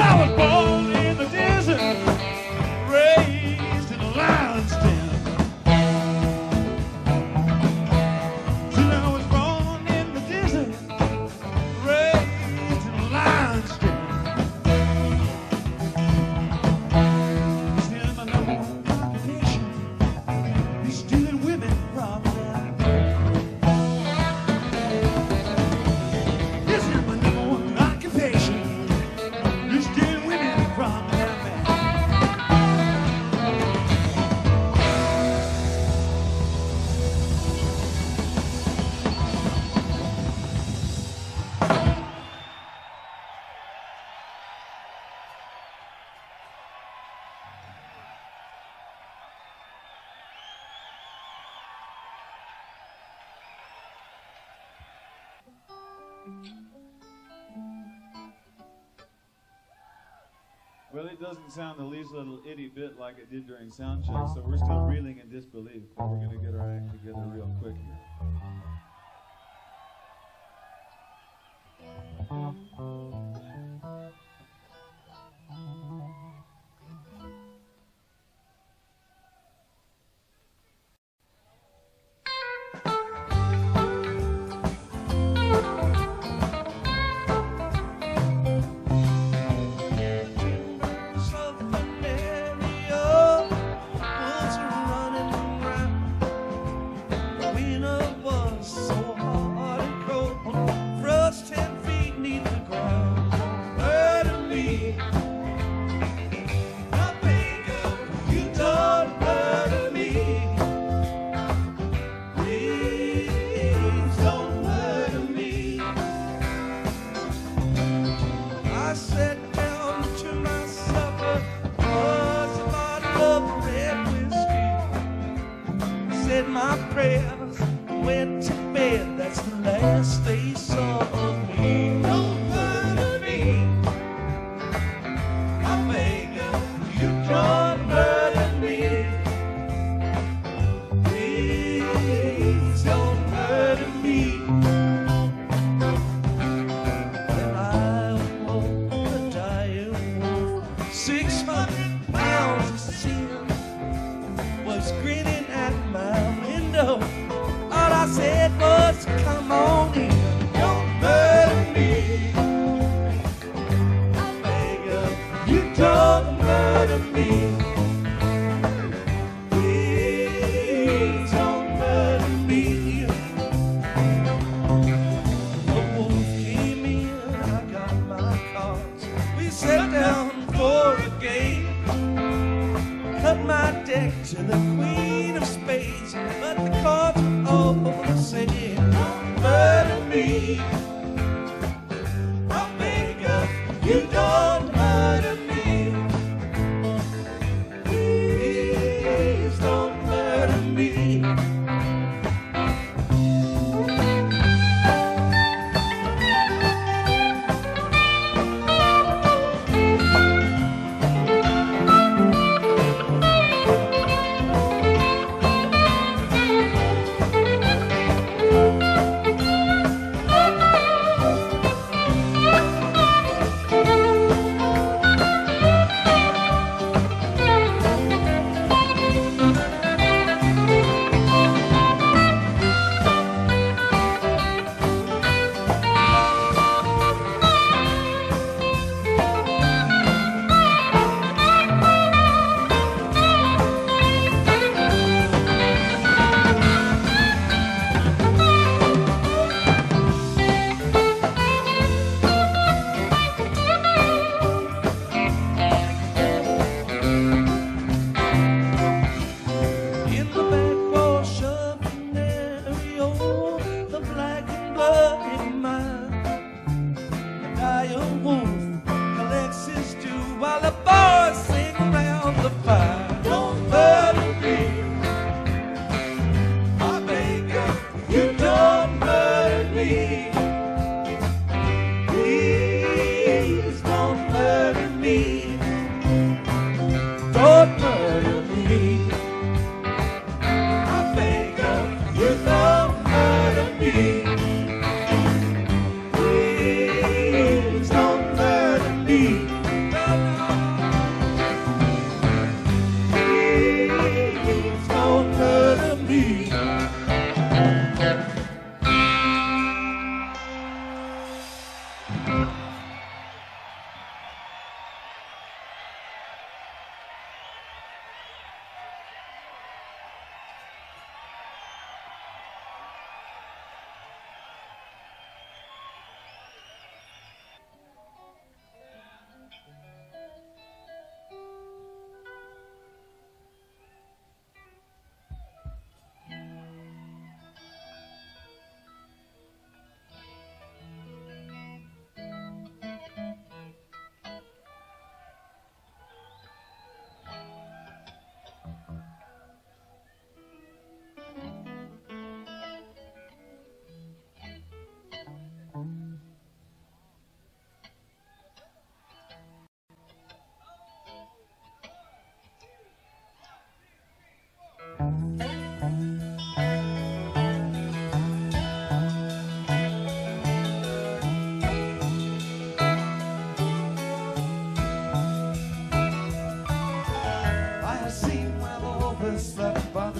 Well, it doesn't sound the least little itty bit like it did during sound check, so we're still reeling in disbelief. But we're going to get our act together real quick here.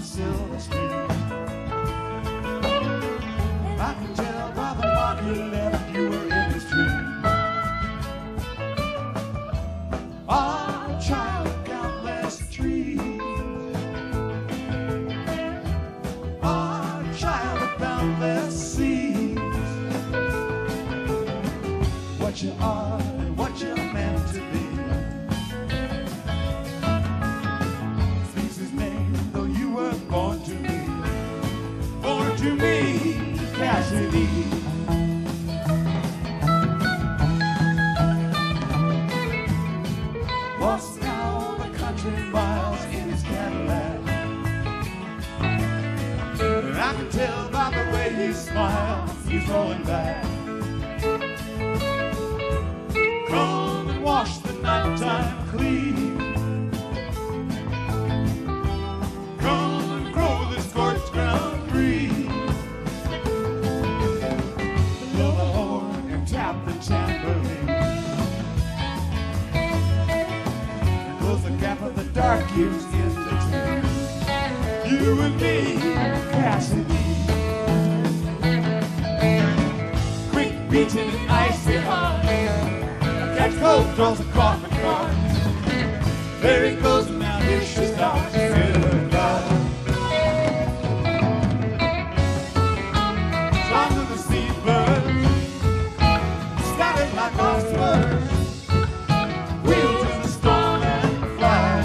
silver street. I can tell by the mark you left you were in the street. A child of countless trees. A child of boundless seas. What you are and what you're meant to be. Speaks his name, though you were born to me. Born to me, Cassidy. Walks down the country miles in his Cadillac. And I can tell by the way he smiles, he's rolling back. Come and wash the nighttime clean. Come and grow this scorched ground green. Blow the horn and tap the tambourine. And close the gap of the dark years in between. You and me, Cassidy. Quick beating and icy hot. Catch cold, draws a coffin cart. There he goes, and now here she starts. Song of the seabirds, scattered like oysters. Wheels in the storm and fly.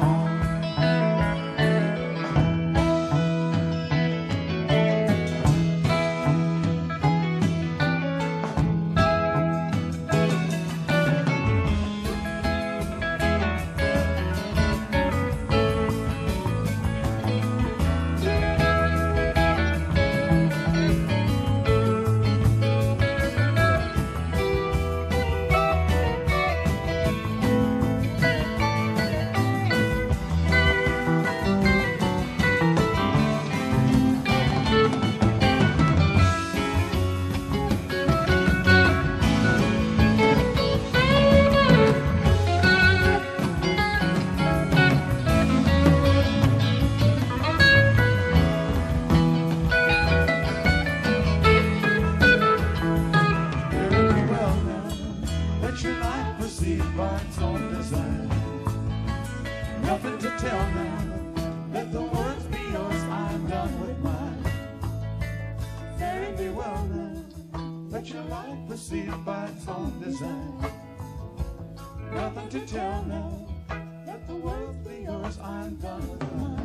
By its own design. Nothing to tell now. Let the words be yours. I'm done with mine. Fare thee well now. Let your life proceed by its own design. Nothing to tell now. Let the words be yours. I'm done with mine.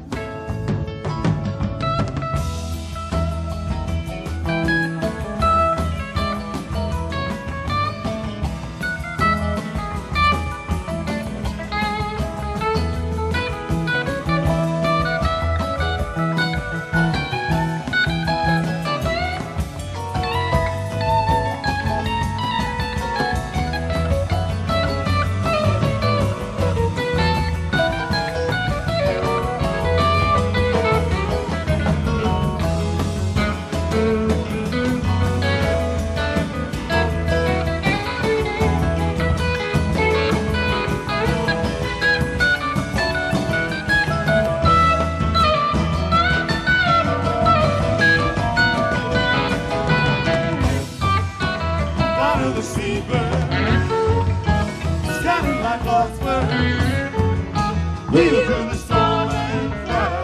The seabird, scattered like oysters, wheels in the storm and fly.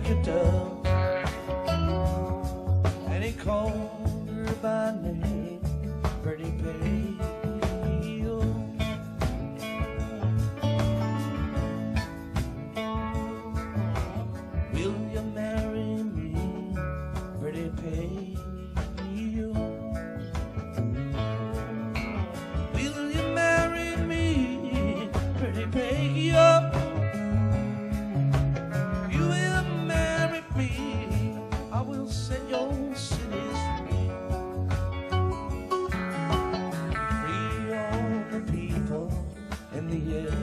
like a dove, and he called her by name, Pretty Peggy. Will you marry me, Pretty Peggy? Will you marry me, Pretty Peggy? You will marry me, I will set your cities free. Free all the people in the area.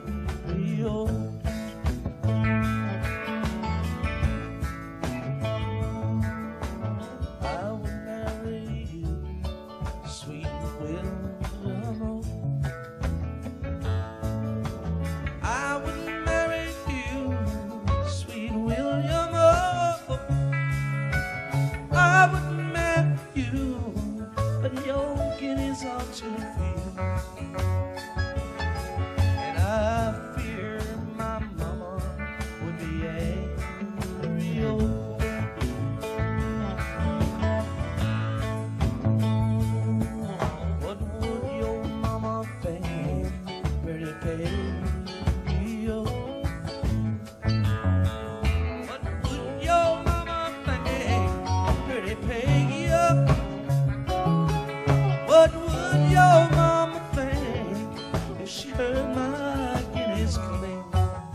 I will marry you, sweet William. I will marry you, sweet William. I would marry you, but your guineas are too few, and I fear my mama would be angry. What would your mama think, Pretty Peggy? What would your mama think, Pretty Peggy? What would your mama think if she heard my guineas cling?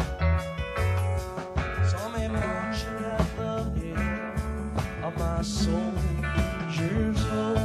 Saw me marching at the head of my soldiers.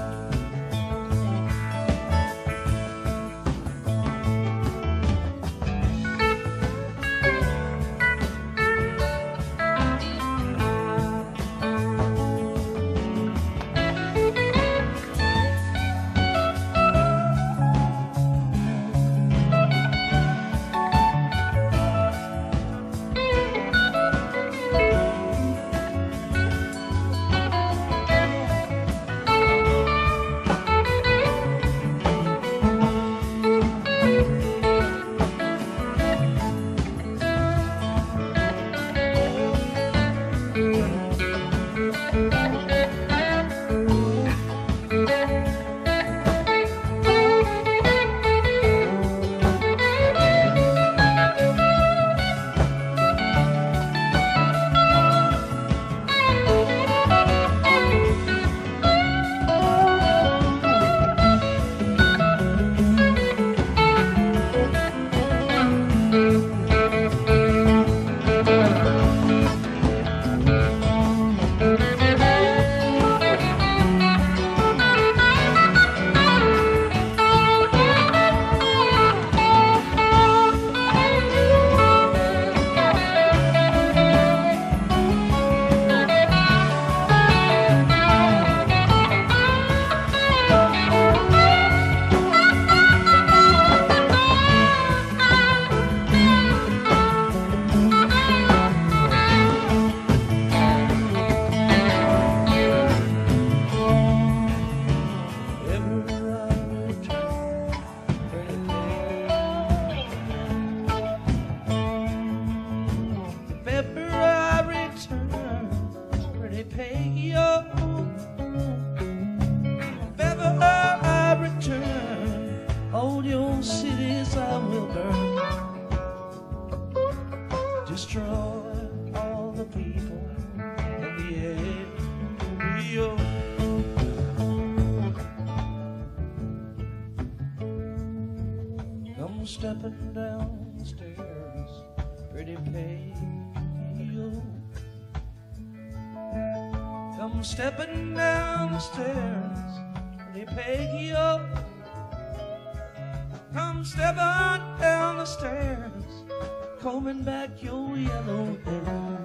Destroy all the people in the area. Come stepping down the stairs, Pretty Peggy. Come stepping down the stairs, Pretty Peggy. Come stepping down the stairs, combing back your yellow hair.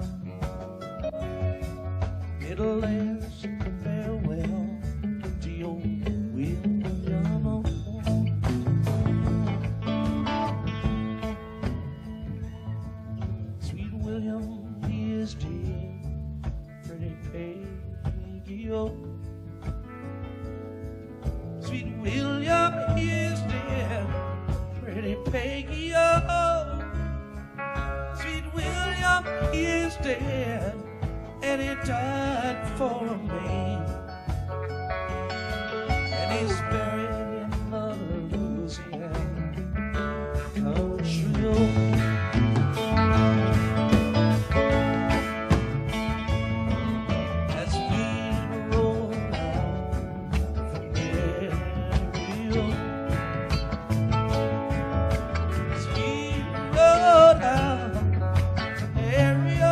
It'll last farewell to your William. Sweet William, he is dead, Pretty Peggy. Sweet William, he is dead, Pretty Peggy. Sweet William, he is dead, and he died for me, and he's buried in the Louisiana country road. As we roll out from Rio, as we roll out from Rio,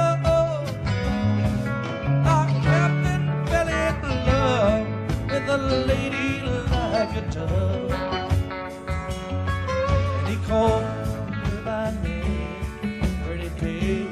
our captain fell in love with a lady like a dove, and he called me by name, pretty baby.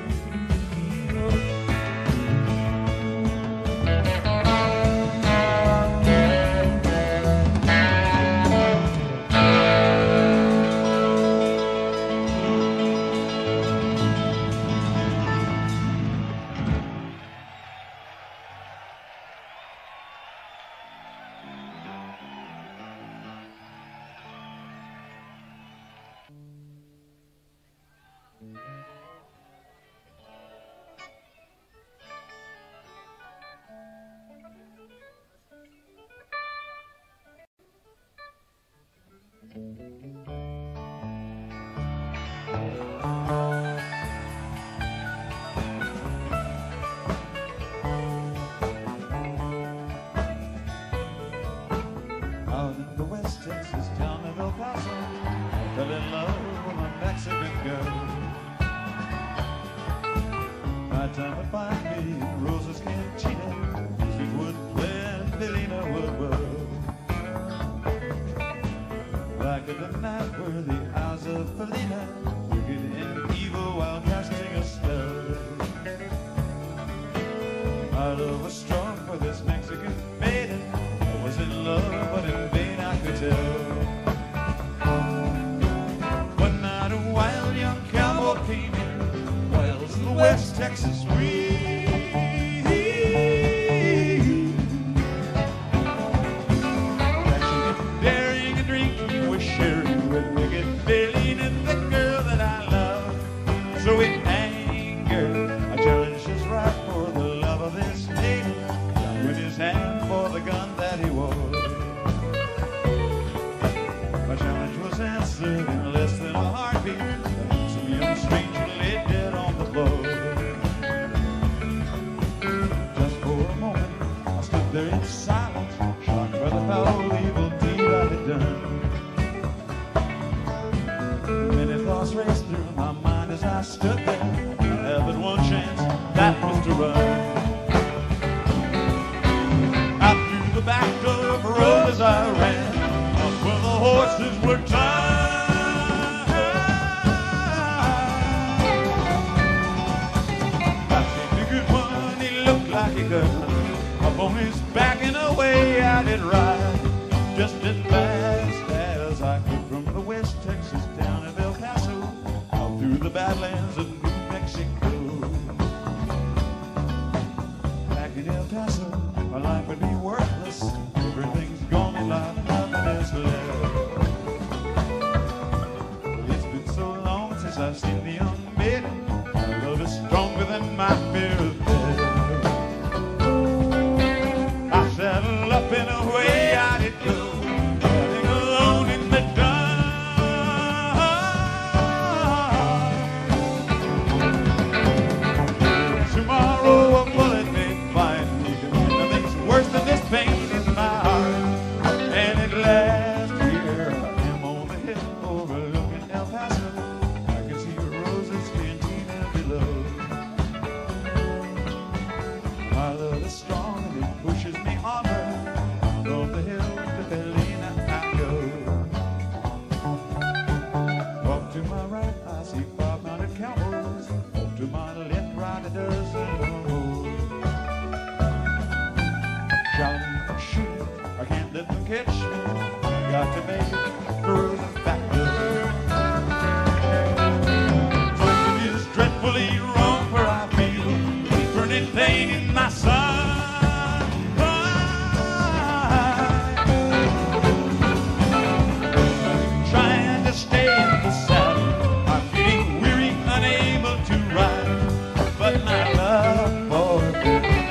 Out in the West Texas town of El Paso, I fell in love with a Mexican girl. Night time would find me in Rosa's Cantina, Sweetwood playing Felina Woodward. Like the night were the eyes of Felina, wicked and evil while casting a spell. My love was strong for this Mexican maiden. I was in love, but in vain I could tell. One night a wild young cowboy came in, Wells in the West Texas breeze. Passionate, daring, and drinking with sherry, with wicked Felina, the girl that I love. So in anger, I challenged his right for the love of this lady, with his hand for the gun that he wore. My challenge was answered in less than a heartbeat. Some young stranger lay dead on the floor. Just for a moment, I stood there in silence, shocked by the foul evil deed I had done. Many thoughts raced through my mind as I stood there. I had but one chance, that was to run. The back door of the road as I ran, up where the horses were tied. I seen a good one, he looked like a gun, up on his back and away I did ride, just as fast as I could from the West Texas town of El Paso, out through the badlands of New Mexico. Back in El Paso, my life would be worthless. Everything's gone in life, nothing is left. It's been so long since I've seen the young maiden. My love is stronger than my fear of death. I saddle up in a way I did go, riding alone in the dark. Tomorrow a bullet may find me. Nothing's worse than this pain in my heart. And at last here I am on the hill overlooking El Paso. I can see Rosa's Cantina below. My love is strong and it pushes me onward. From the hill to Felina I go. Walk to my right, I see 5 mounted cowboys. Walk to my left, ride a dozen or more. Shouting, shooting, I can't let them catch me. I got to make it through the back door. Something is dreadfully wrong where I feel burning pain in my side. I'm trying to stay in the saddle. I'm getting weary, unable to ride. But my love for her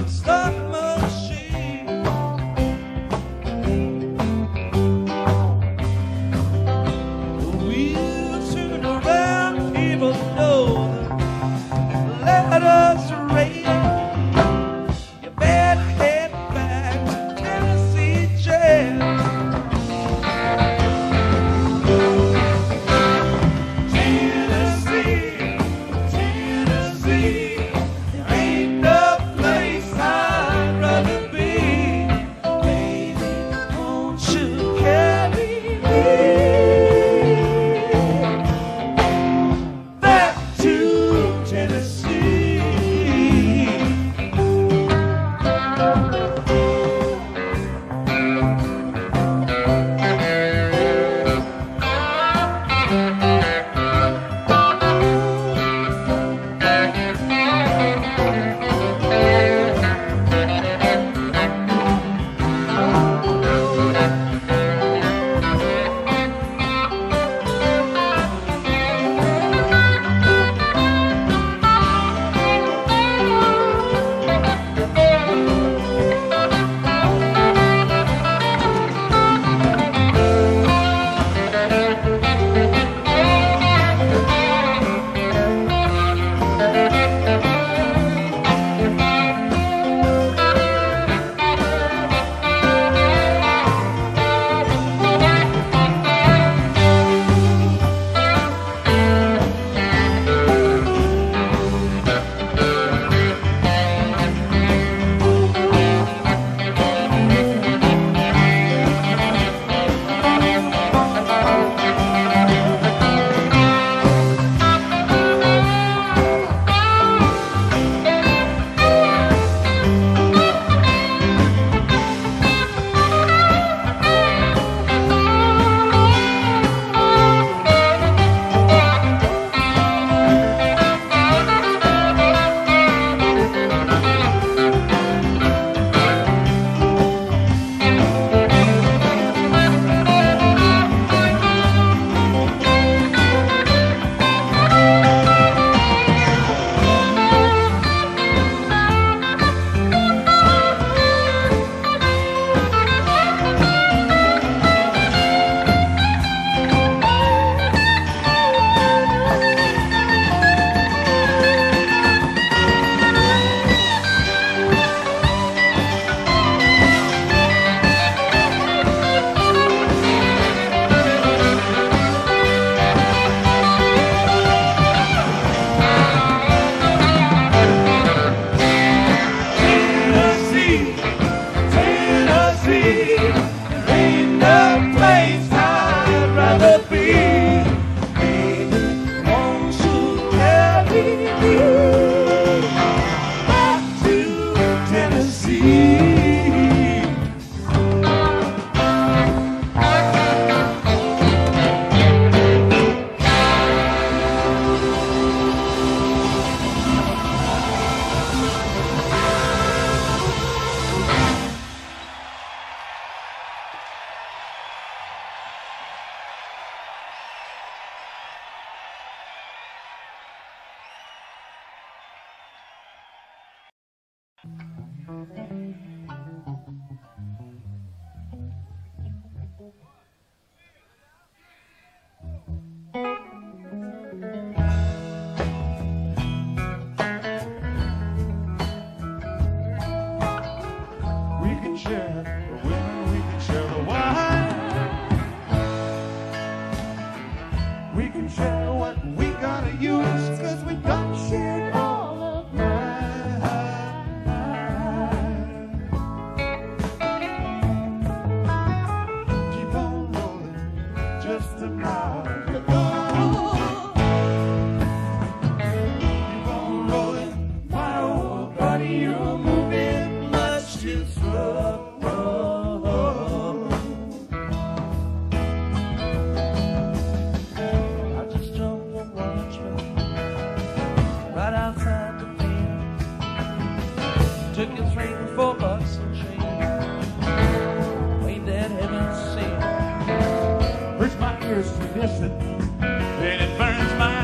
start machine. The wheels turn around, people know. Let us rain. You better head back to Tennessee jail.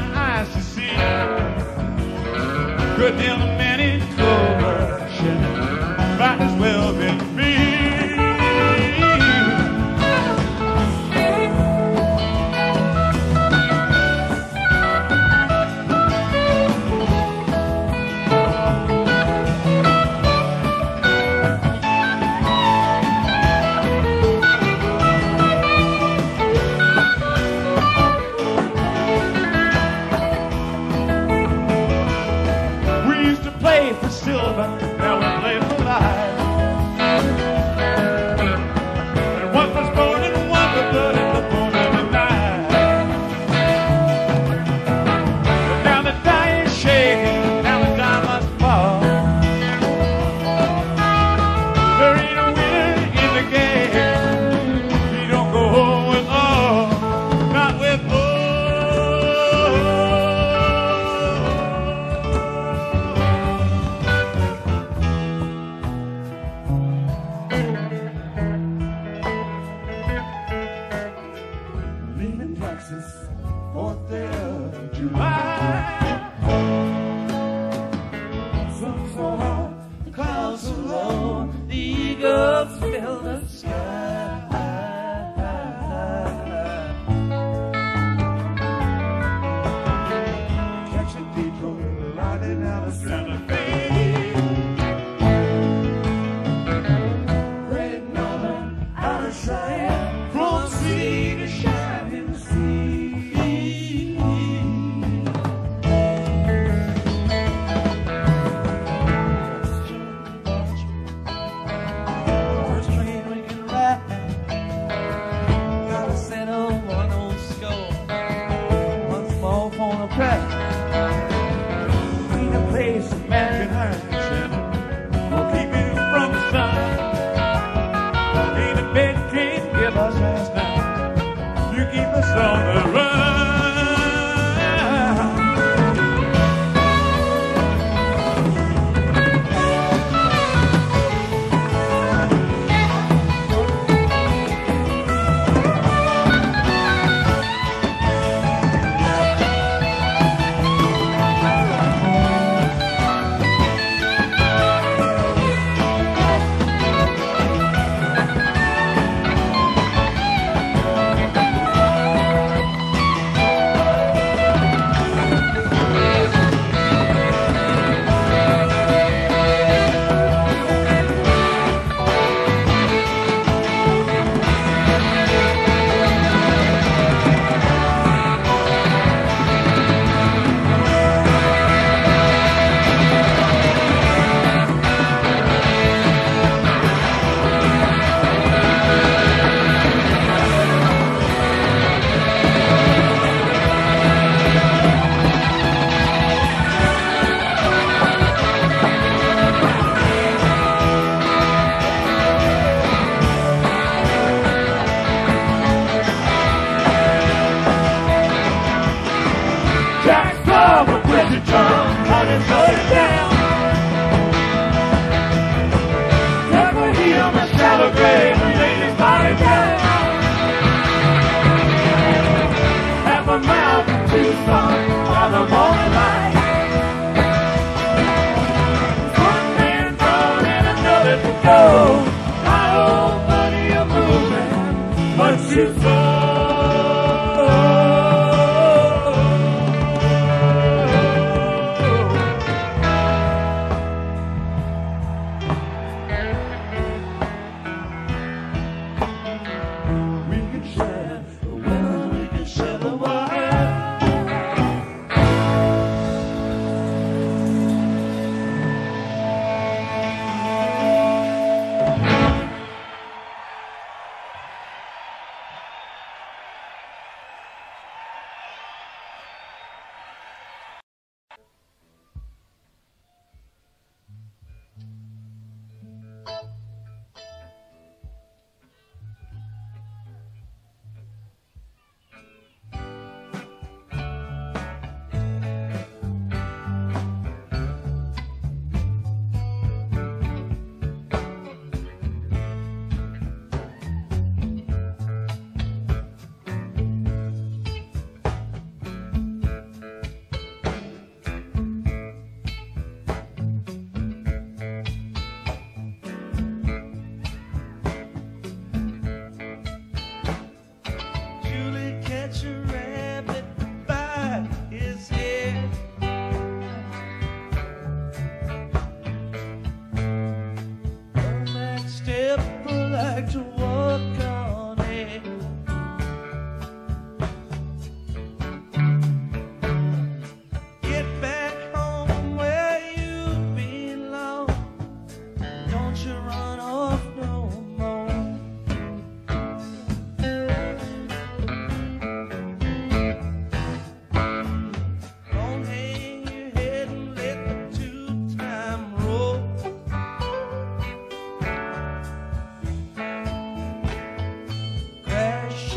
Good deal of many clover. the silver, now we're playing for life. And one was born and one was blood in the born of the night. But now the die is shaking, now the die must fall. There ain't a winner in the game. You don't go home with all, not with all. Leaving Texas, 4th day of July. Sun so hot, the clouds so low, the eagles fill the sky. Catch a detour, riding out of Santa Fe. Red Northern, out of Cheyenne, from sea to shining sea. First train we can ride, gotta settle one old score. One small phone crack, need a place a man can hide. We'll keep you from the sun. Ain't a bed can't give us last night. You keep us on the run. Jack's love will put your drum on and slow it down. Jack will heal my shallow grave and lay his body down. Half a mile from Tucson by the morning light. One man gone and another to go. My old buddy, you're moving, but you fall. We can share the winners, we can share the wine.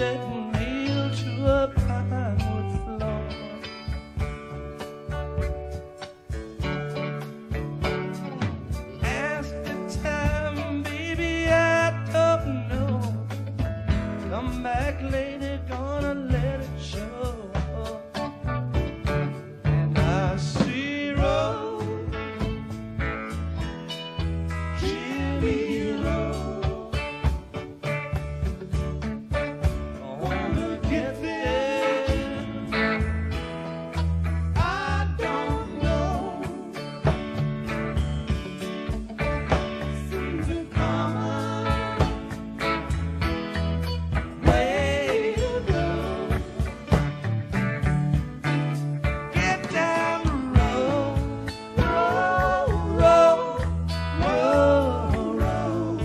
setting nail to a pinewood floor. As the time, baby, I don't know. Come back later, gonna let it show. And I see road, Jimmy Road. I wanna get there. I don't know. Seems a common way to go. Get down the road, road, road, road, road.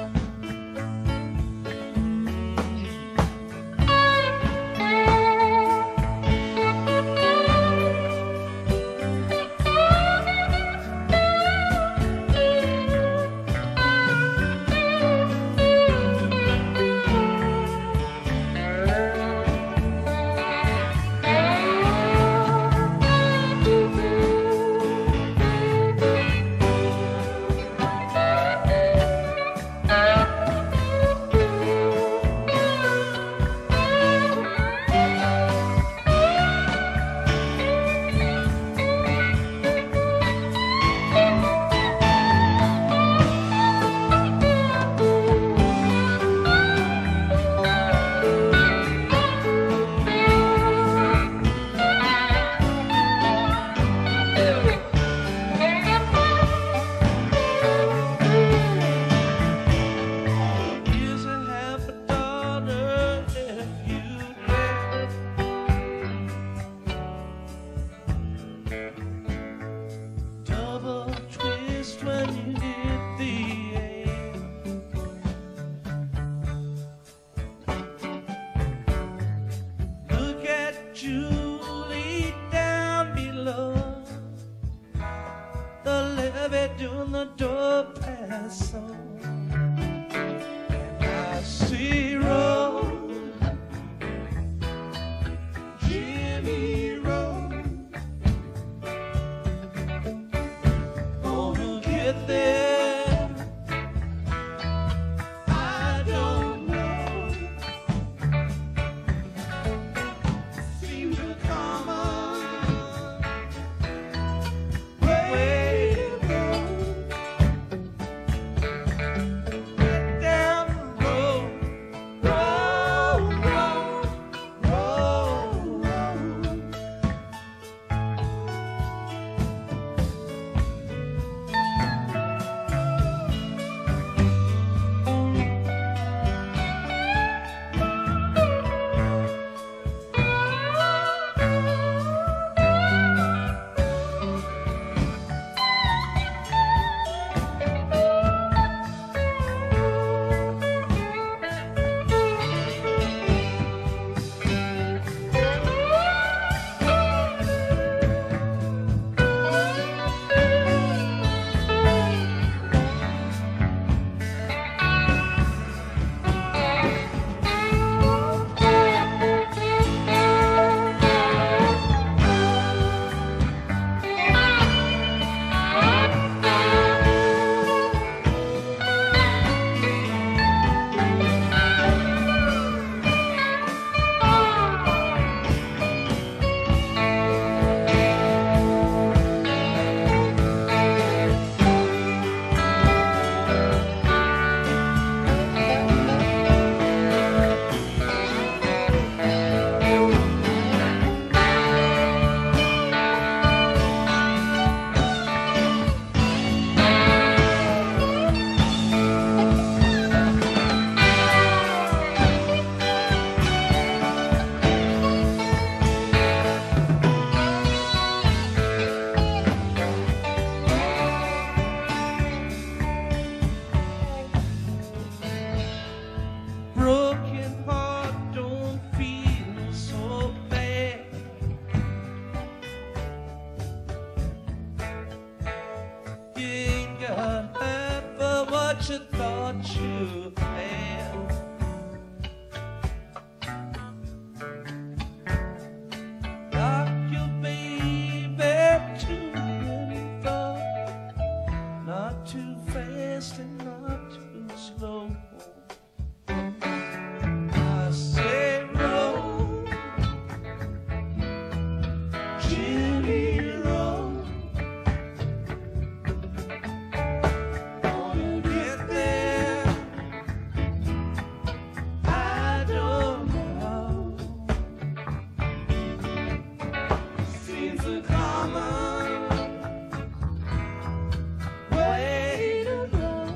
Here's a $50 if you dare. Double twist when you hit the air. Look at Julie down below. The levee doing the door pass so. I see road, Jimmy Road. Gonna get there. I don't know. Seems a common way to go. Get down the road, road, road, road, road. Broken heart don't feel so bad. You ain't got half of what you thought you had. not too fast and not too slow. I say roll, Jimmy, roll. Gonna get there, I don't know. Seems a common way to go.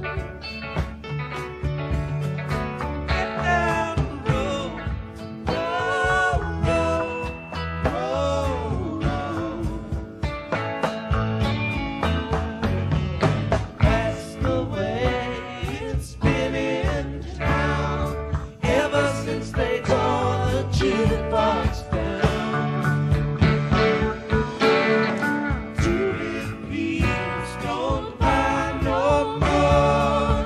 Get down the road, roll, roll, roll, roll. That's the way it's been in town ever since they tore the jukebox down. Two repeats don't buy no more.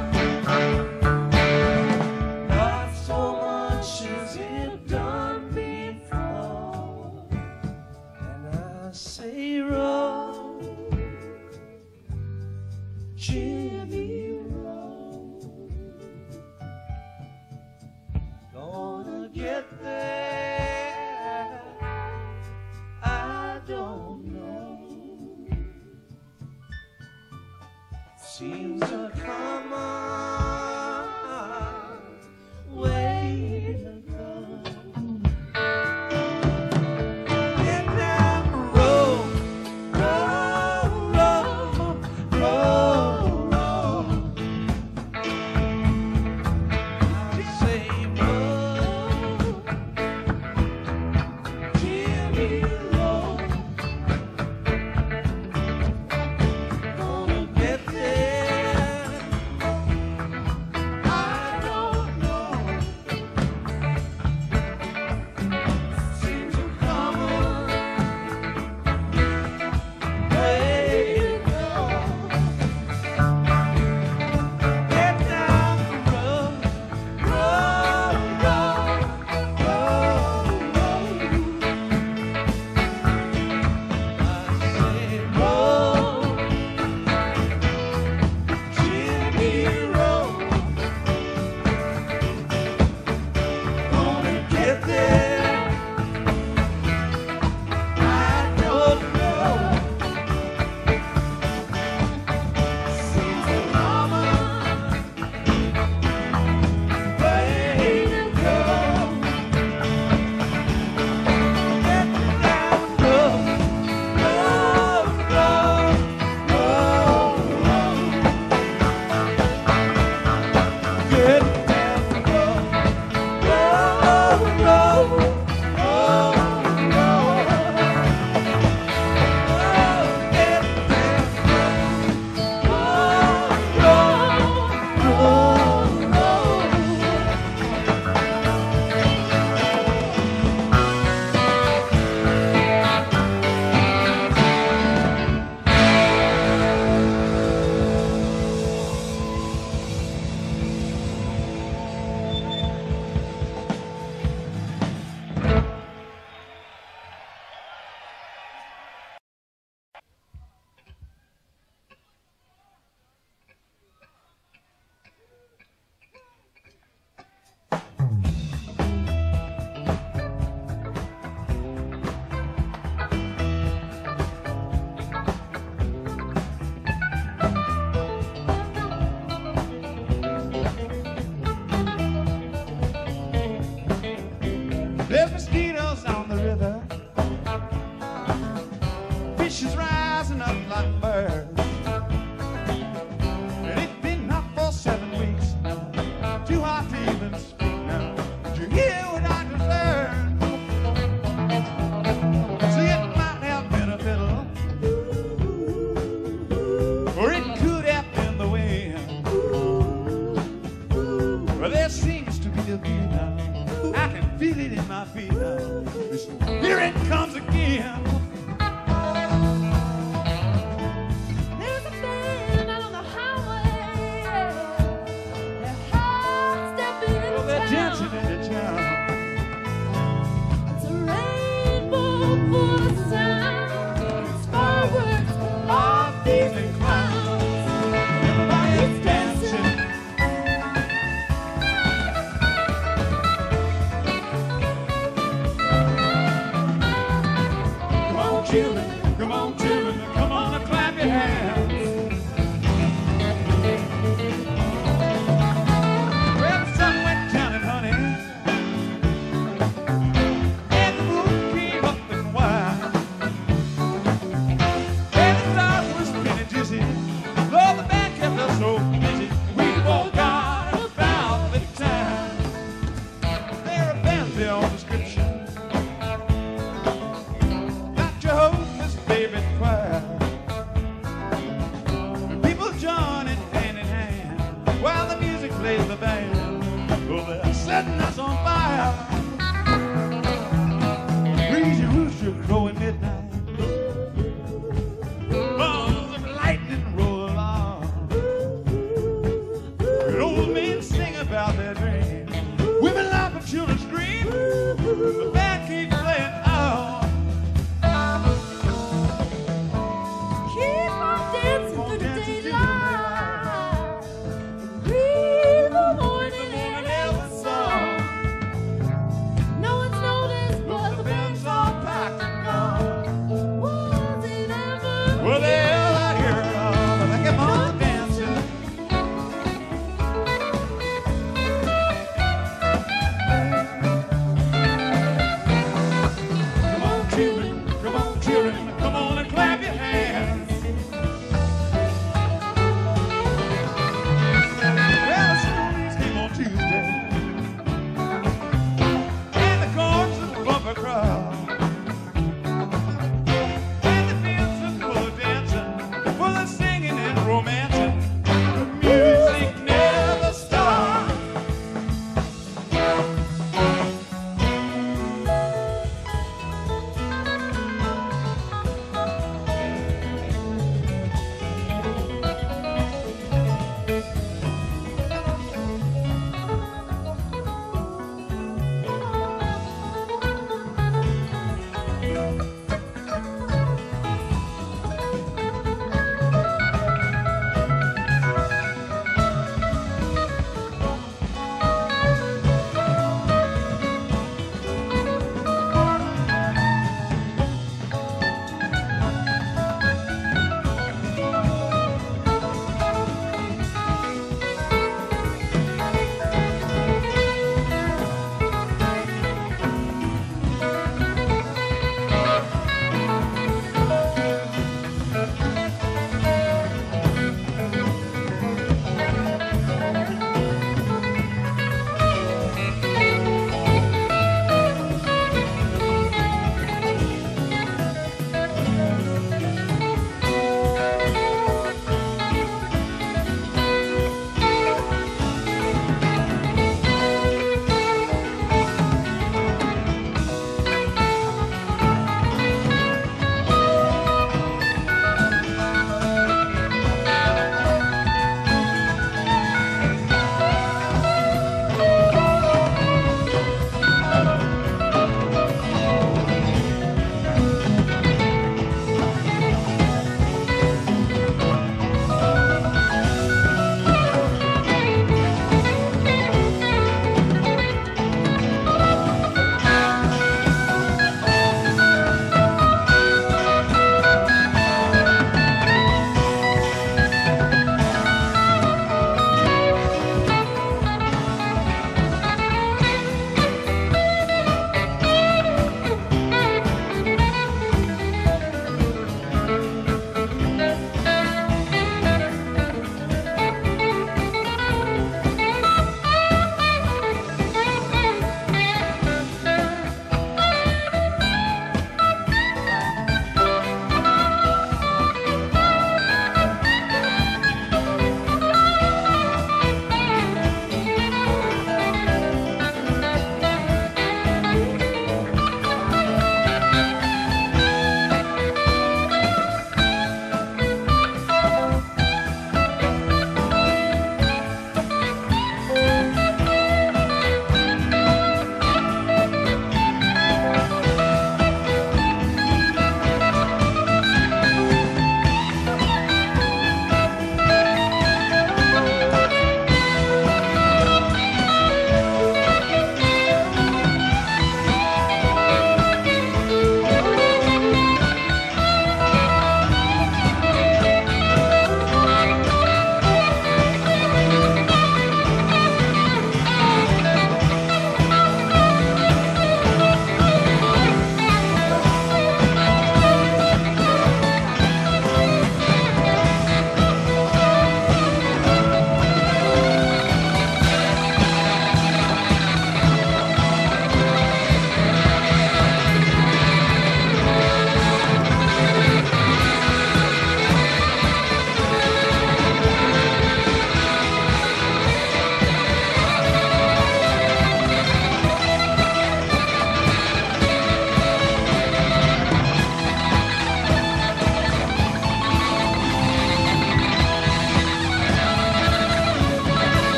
Not so much as it done before. And I say roll, Jimmy, roll. Gonna get there, I don't know. Seems a common way to go. Get down the road, roll, roll, roll, roll. I say roll, Jimmy, roll. Gonna get there, I don't know. Seems a common way to go. Get down the road, roll, roll, roll, roll. I say roll, Jimmy, roll. Gonna get there, I don't know. Seems a common way to go. Get down the road, roll, roll, roll, roll. Get down the road, roll, roll, roll, roll. Get down, roll, roll, roll. There's mosquitoes on the river, fish is rising up like birds. And it's been hot for 7 weeks now, too hot to even speak now. Did you hear what I just learned? See, it might have been a fiddle, or it could have been the wind. Well, there seems to be a beat now. I can feel it in my feet now. Listen, here it comes again. There's a band out on the highway. They're hot stepping Well, into they're dancing town. in the town. It's a rainbow full of sound. It's fireworks, off-beating clowns.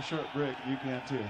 short break. You can too.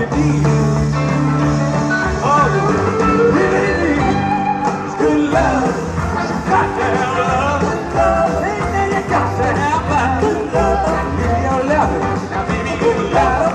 need, all you really need is good love. You got to have love. Hey, man, you got to have love. Good love. If you're loving, now baby, good love.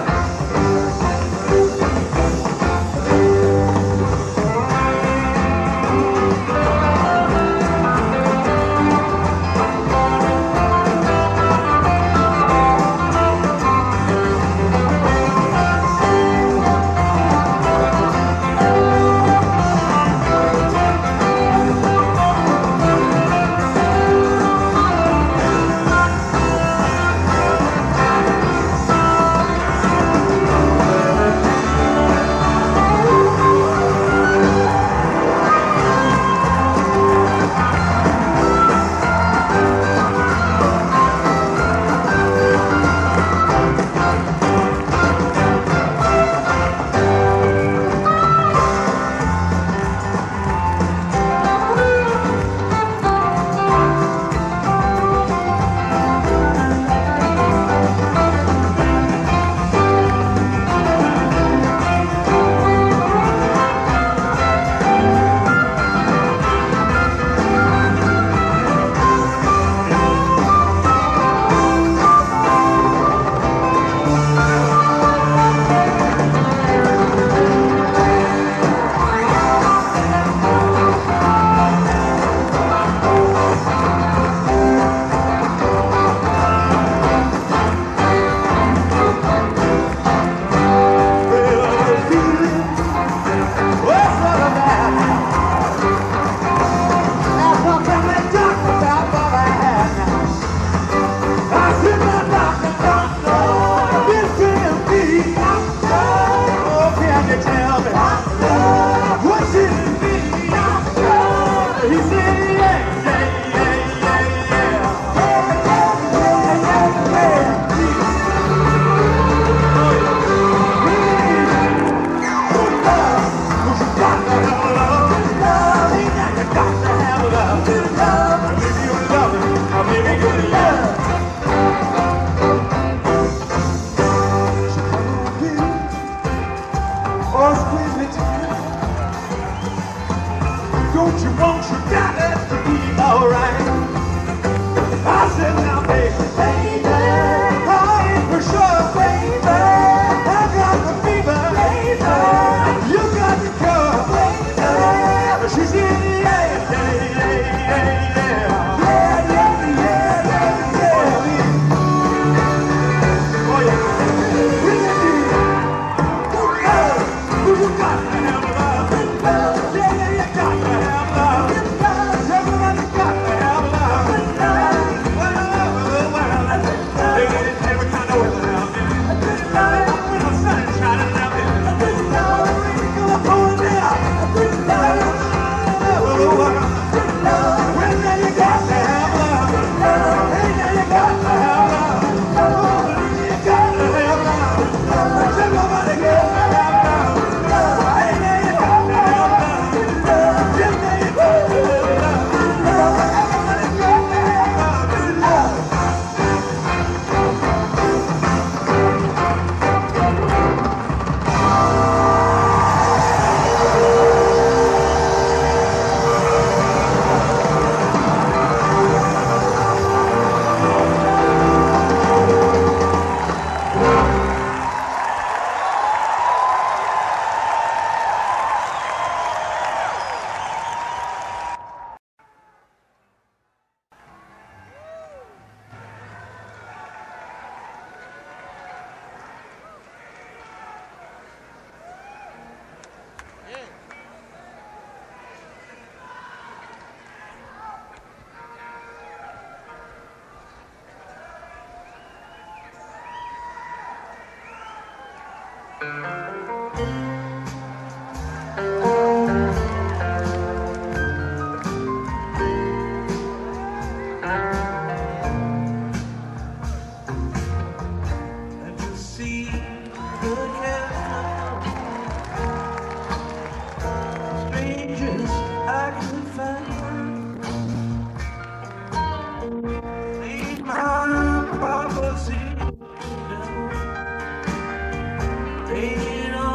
Ain't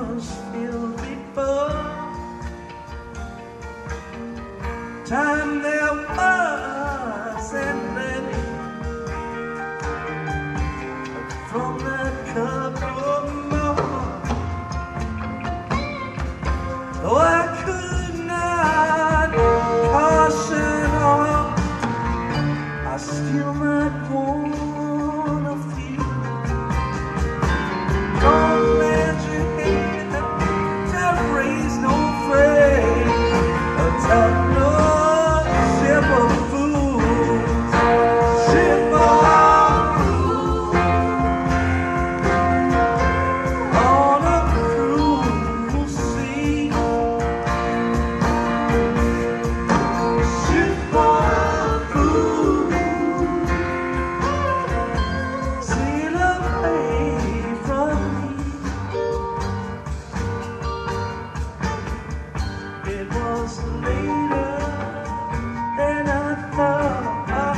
was filled before. Time there wasn't many from that cup of more. Though I could not caution all, I still might want a few. Don't let your head to raise no phrase, attack no ship of fools, ship of fools on a cruel sea. Ship of fools sail away from me. It was later than I thought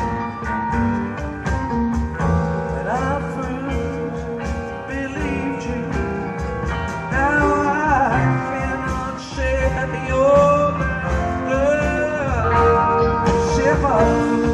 that I first believed you. Now I cannot share your love, ship of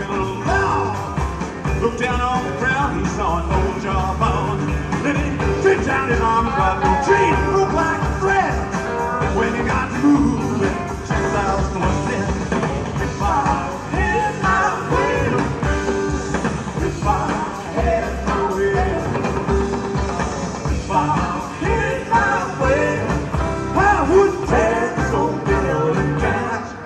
Looked down on the ground, he saw an old jawbone. Then he around his arms, but the trees look like threads when he got moving 6,000 was dead. If I had my way, if I had my way, if I had my way, I would tear this old building down.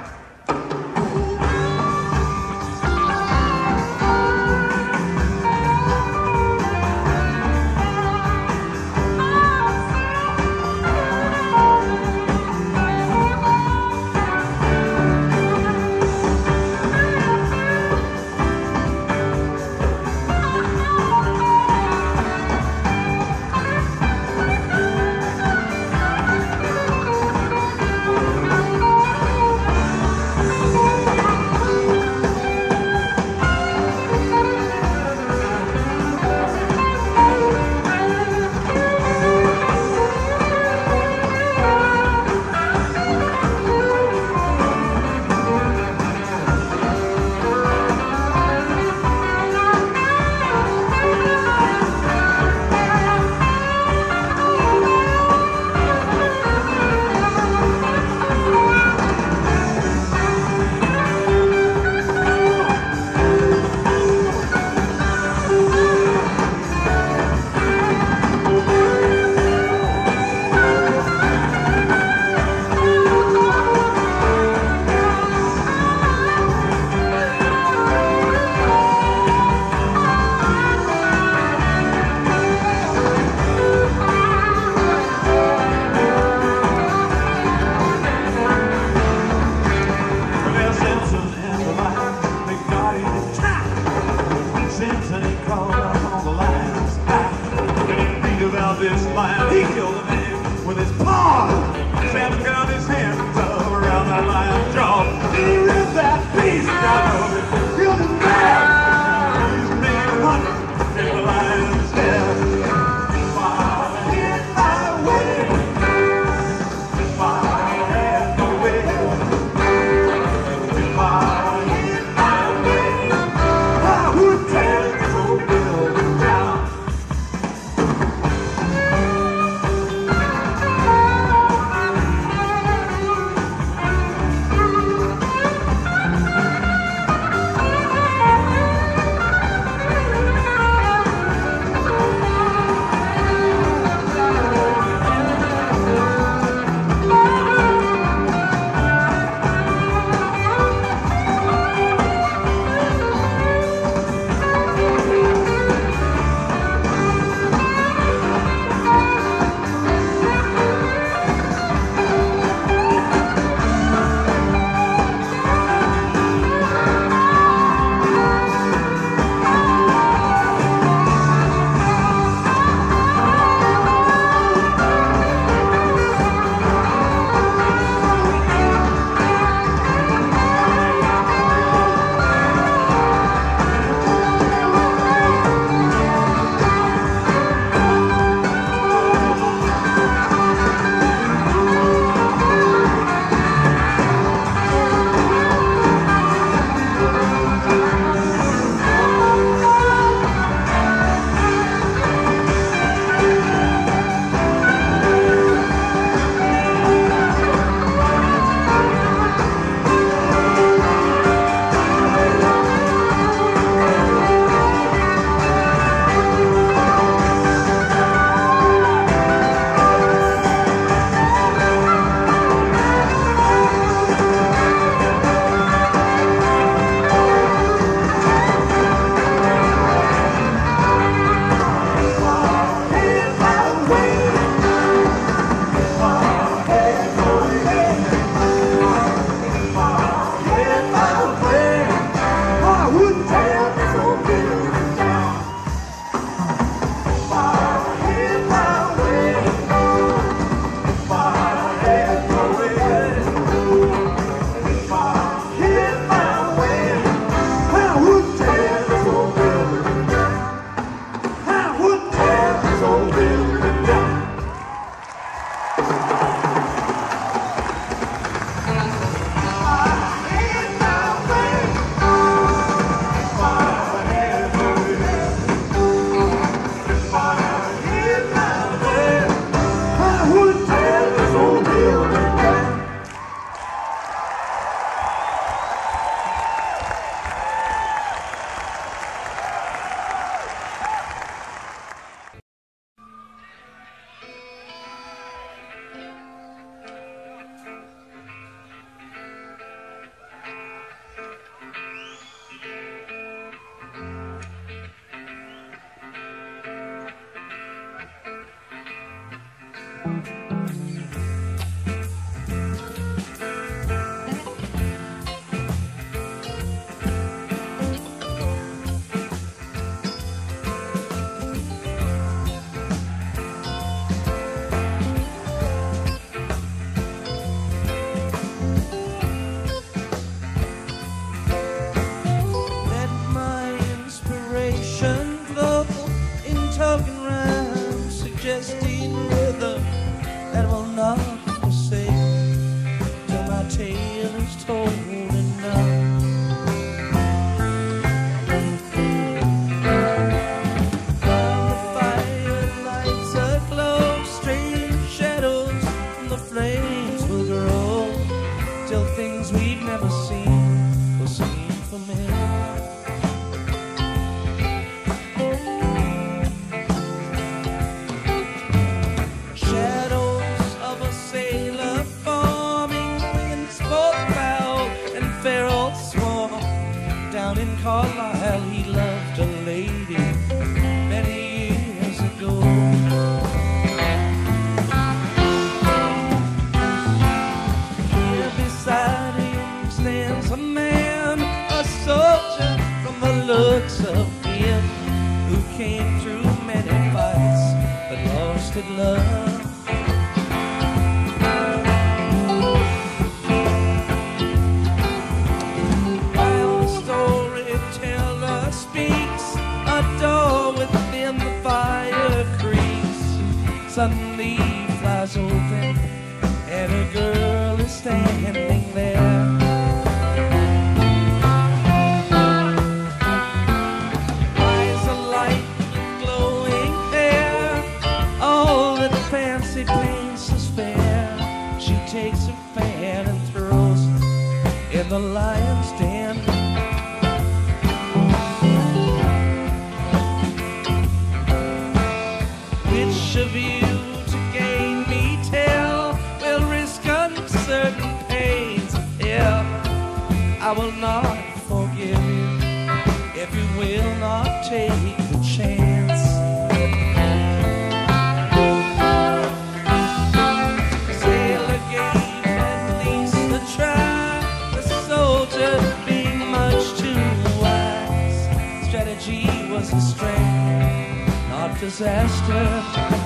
This lion, he killed a man with his paw. Sam got his hands around that lion's jaw. He ripped that beast out of it, killed him bad. He's making money in the lion's head. If I had my way, if I had my way, if I had my way, I would tear this old building down. unseen rhythm that will not forsake till my tale is told enough. Flames will grow till things we've never seen will seem familiar. Shadows of a sailor forming, winds both foul and feral swarm. Down in Carlisle he loved a lady many years ago. Stands a man, a soldier from the looks of him, who came through many fights but lost at love. While the storyteller speaks, a door within the fire creaks. Suddenly flies open and a girl is standing there. Fancy paints despair. She takes her fan and throws it in the lion's den. Which of you to gain me tell will risk uncertain pains of hell? I will not forgive you if you will not take the chance. Strategy was the strength, not disaster.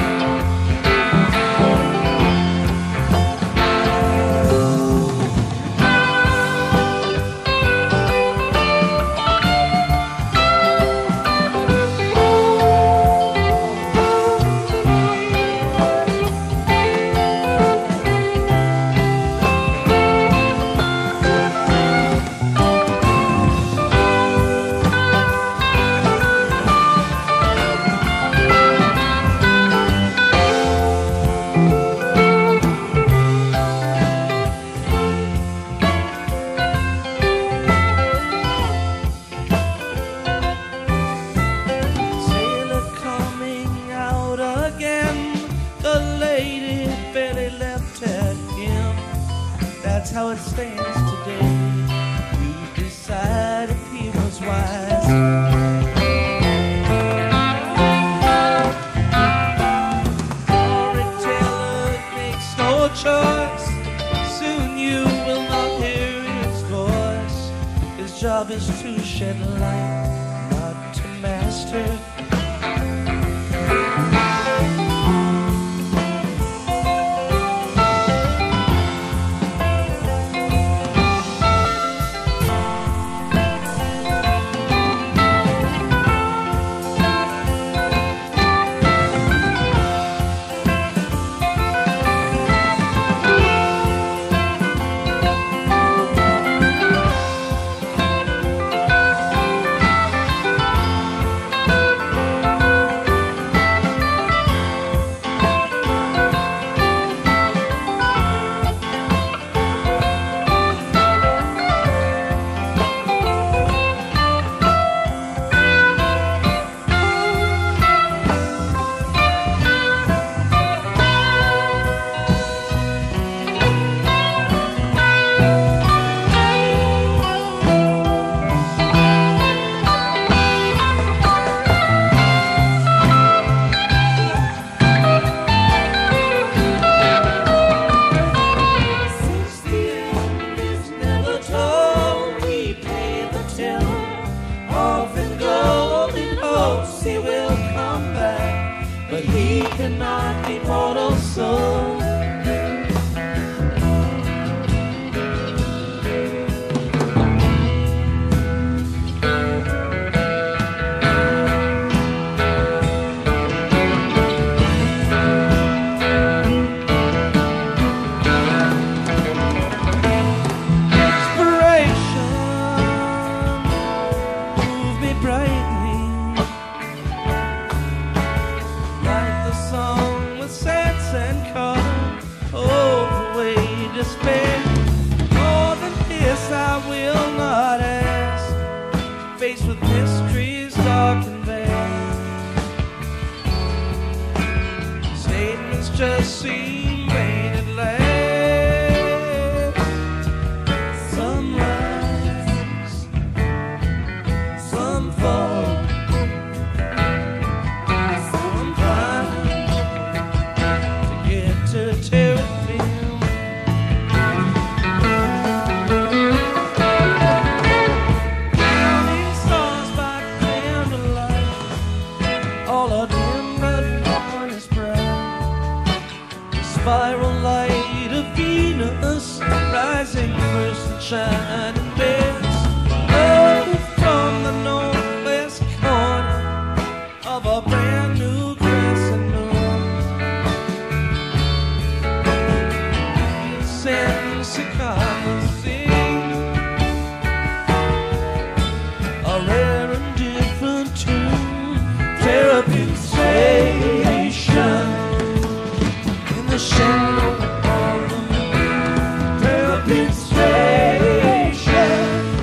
That's how it stands today. You decide if he was wise. Storyteller makes no choice. Soon you will not hear his voice. His job is to shed light, not to master. Cannot be mortal soul. stars just seem vain at last. Some rise, some fall, some climb to get to Terrapin. Counting stars by candlelight, all are dim but one is bright. The spiral light of Venus rising first and shining best. Oh, from the northwest corner of a brand new crescent moon, send cicadas sing a rare and different tune. Terrapin Station in the shadow of the moon. Terrapin Station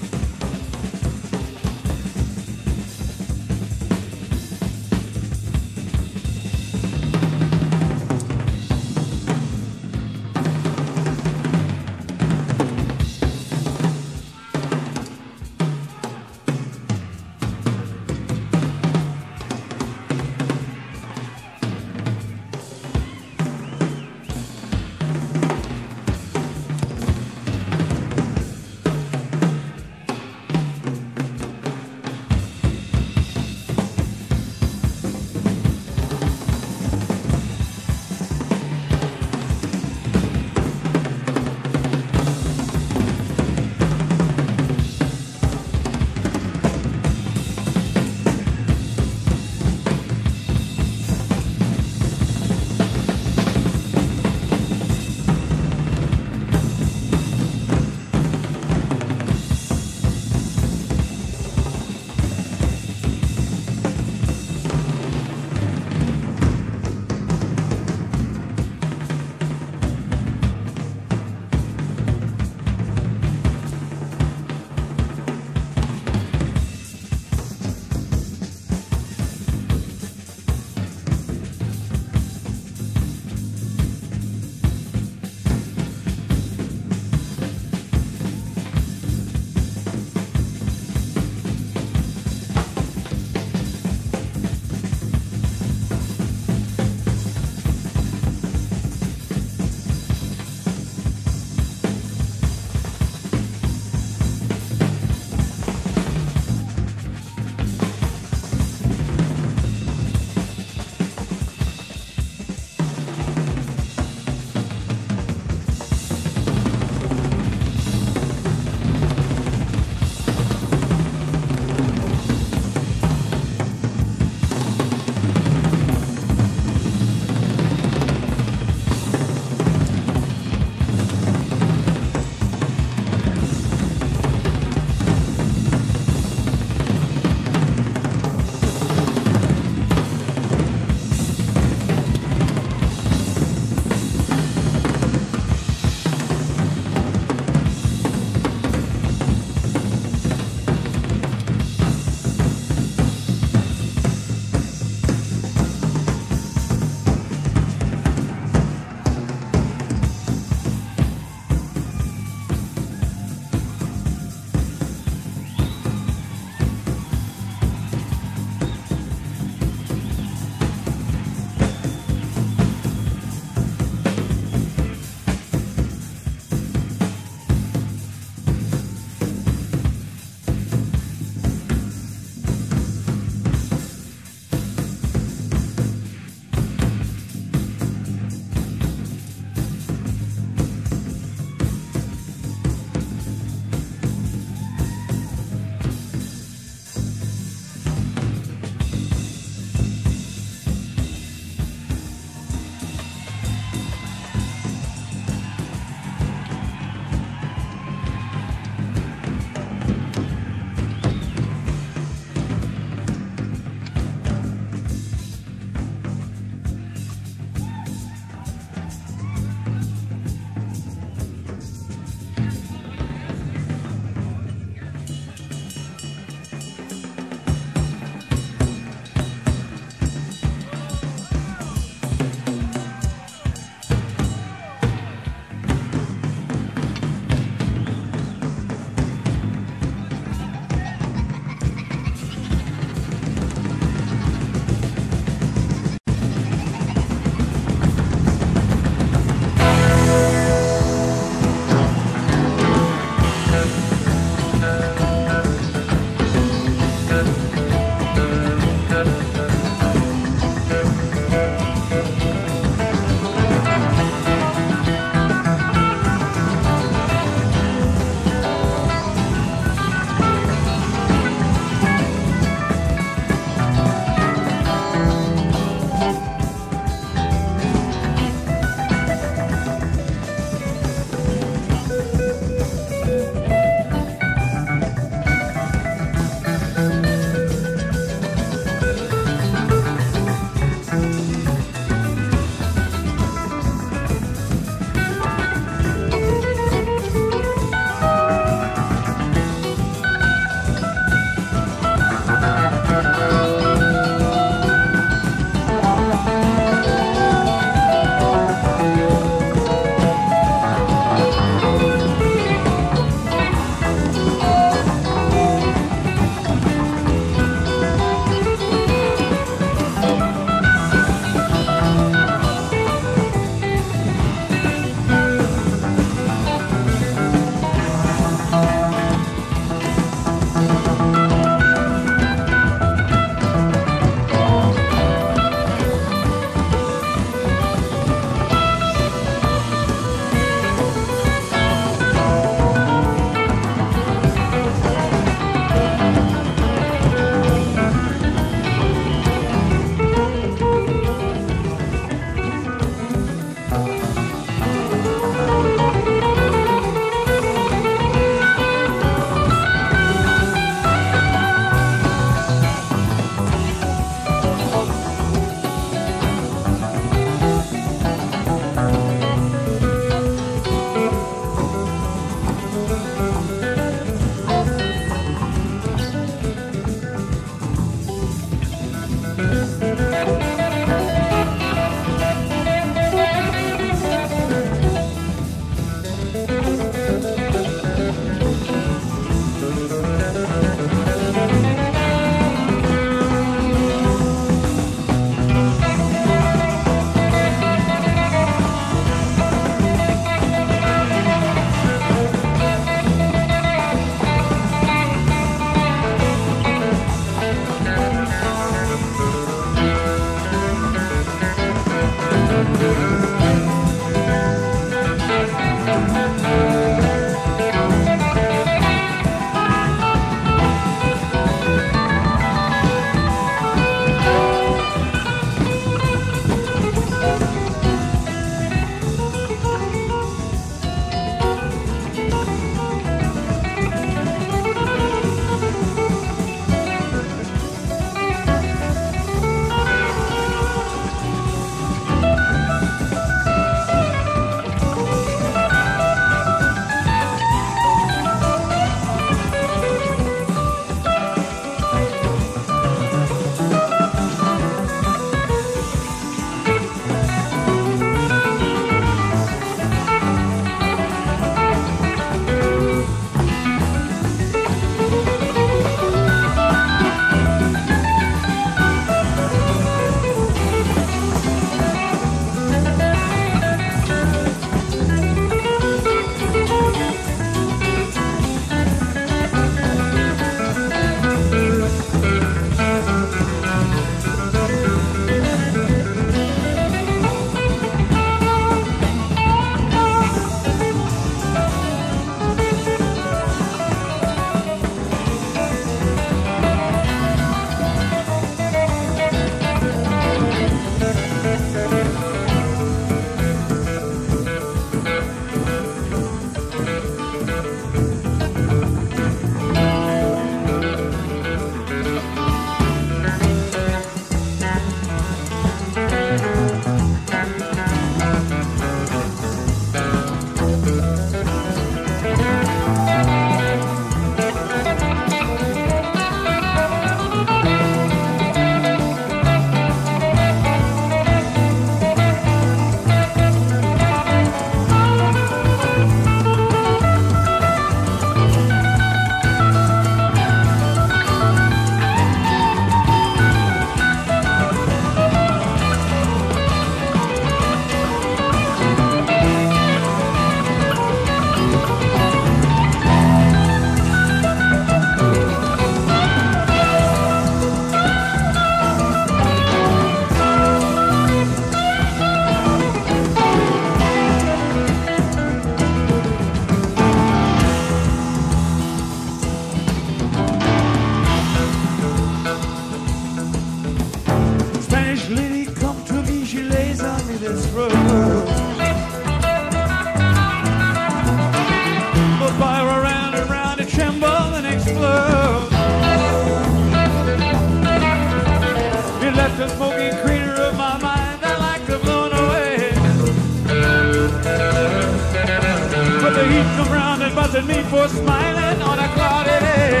busted me for smiling on a cloudy day.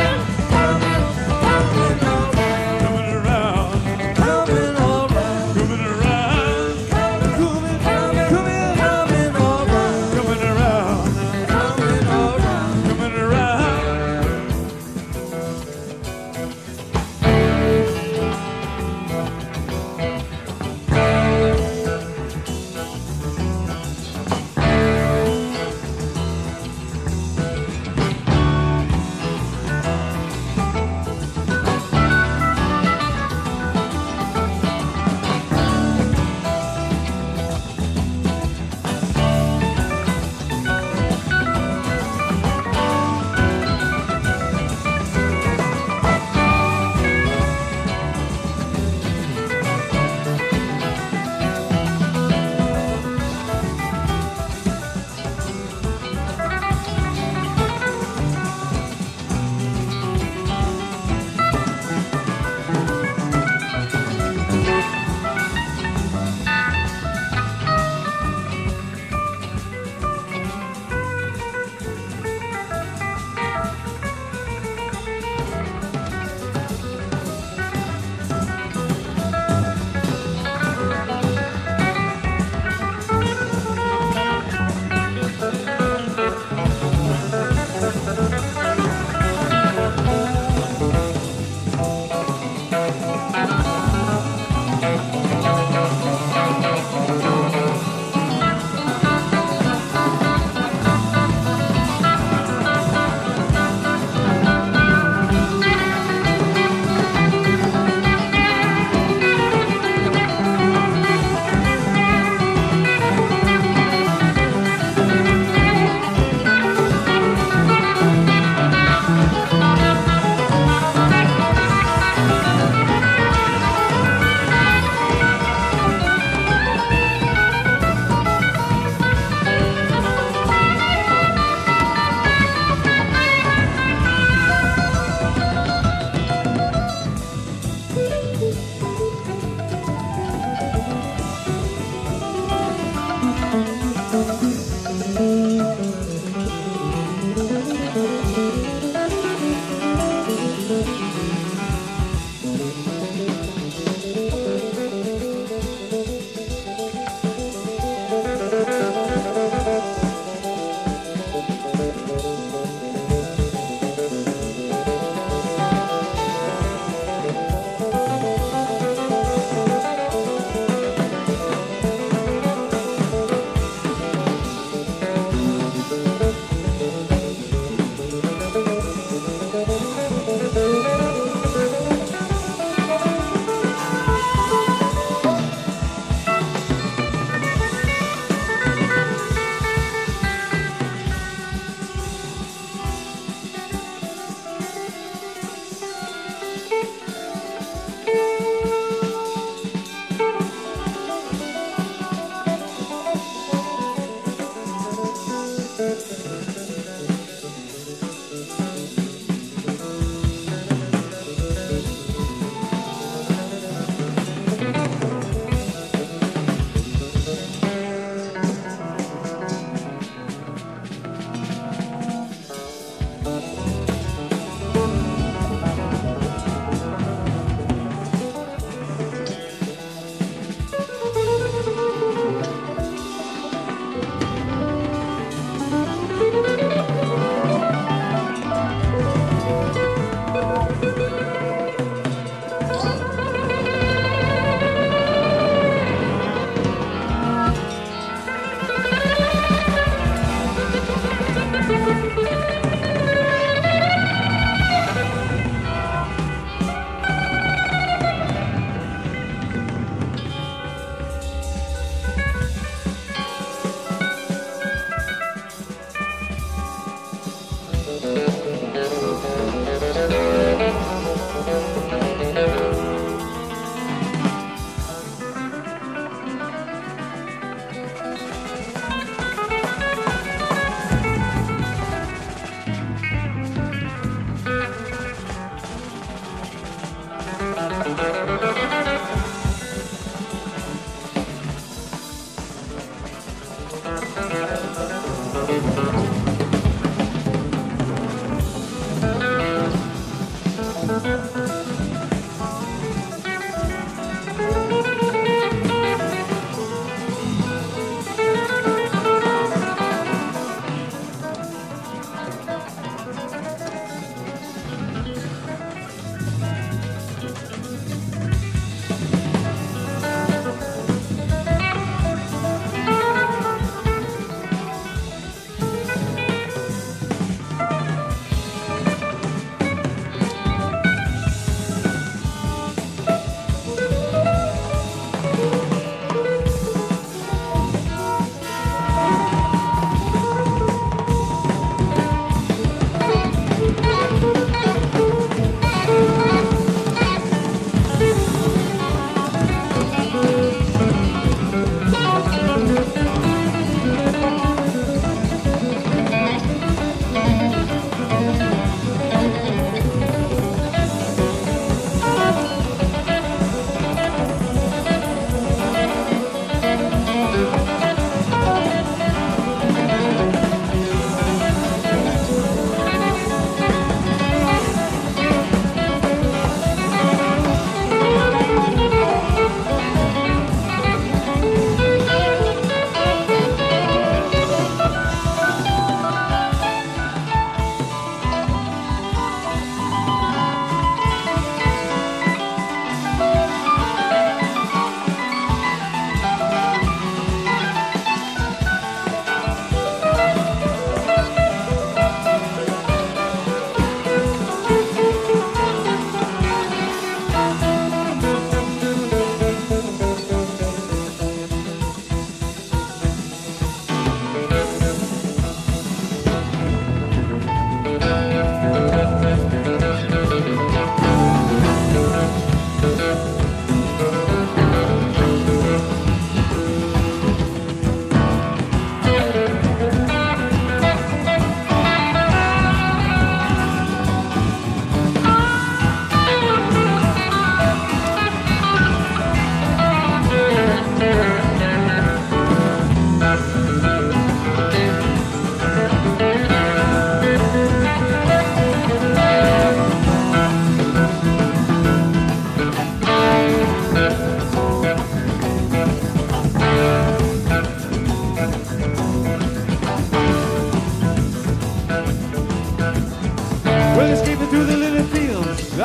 Coming around, Coming all right. coming around, Coming all right. coming around, Coming all right. coming around.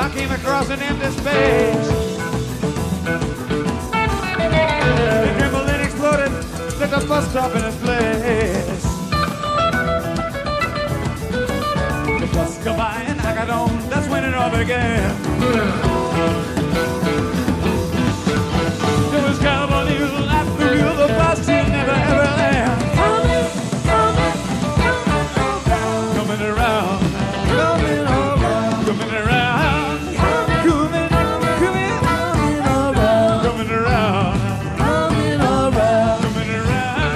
I came across an empty space. It trembled and exploded, set the bus stop in its place. The bus come by and I got on, that's when it all began. There was cowboy needle at the wheel, the bus till never ever land. Coming around, coming around, coming around, coming, coming around, coming around, coming around, coming around.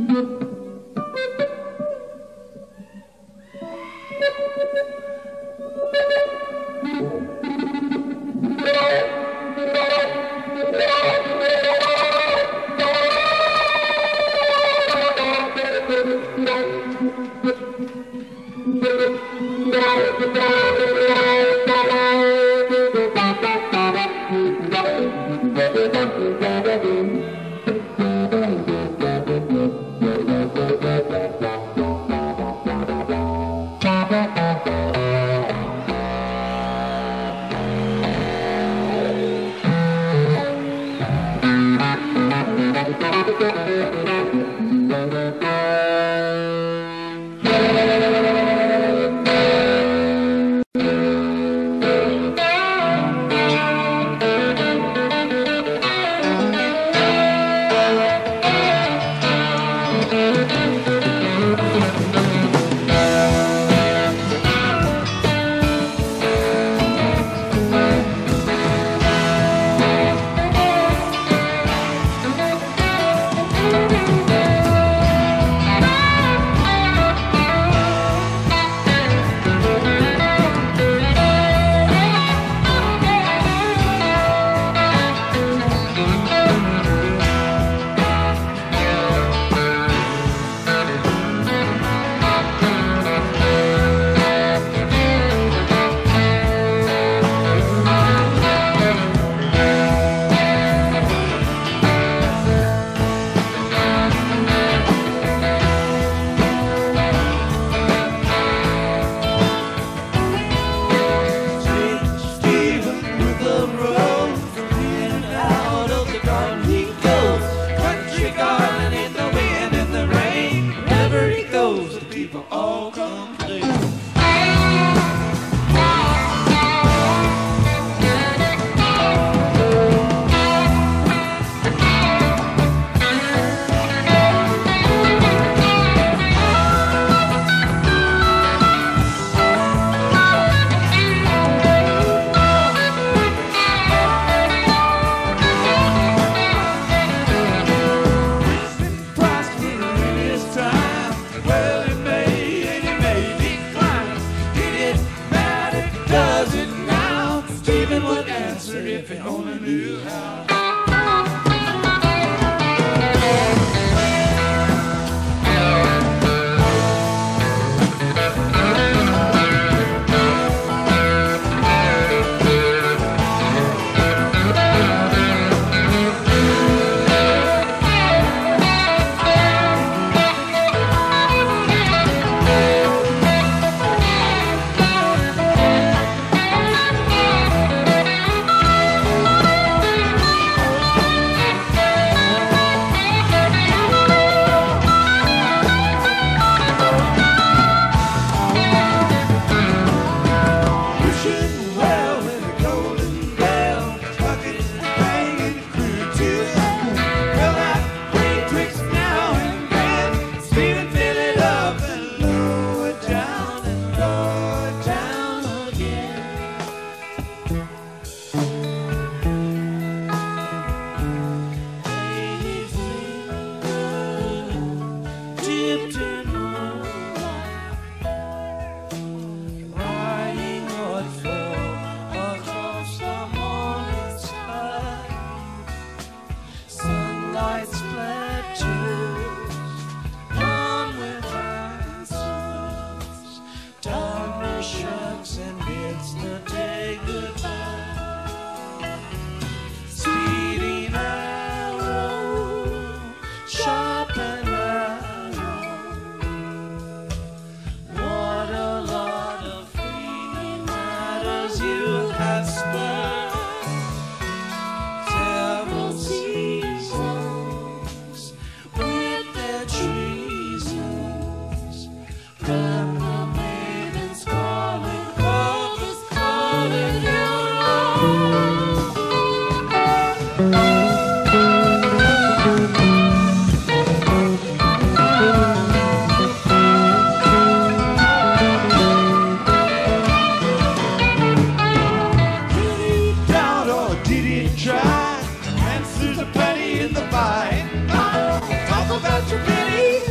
try. Answers are plenty in the fight. Talk about your pity.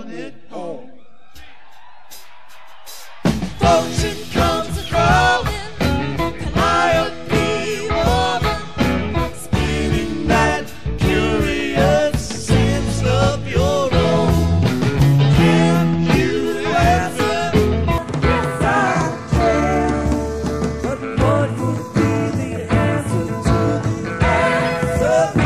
it home. Fortune comes a-crawling, Calliope woman, spinning that curious sense of your own. Can you answer? Yes, I can. But what would be the answer to the answer?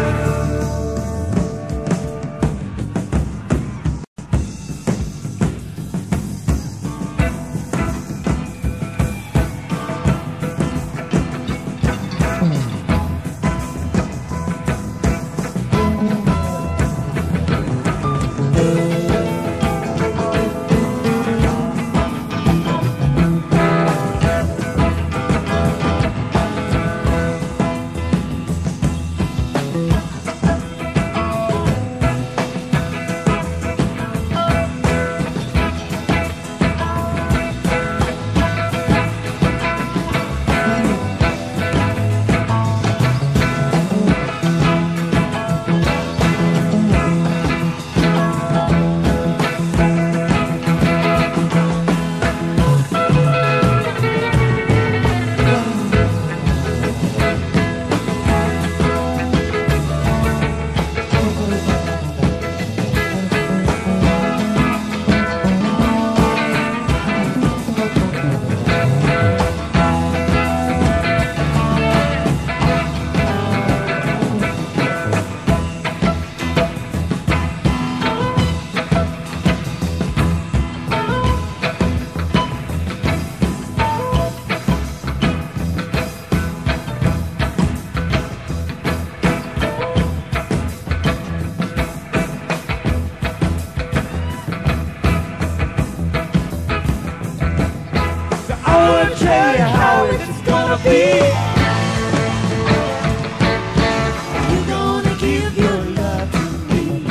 Tell you how it's gonna be. You're gonna give your love to me.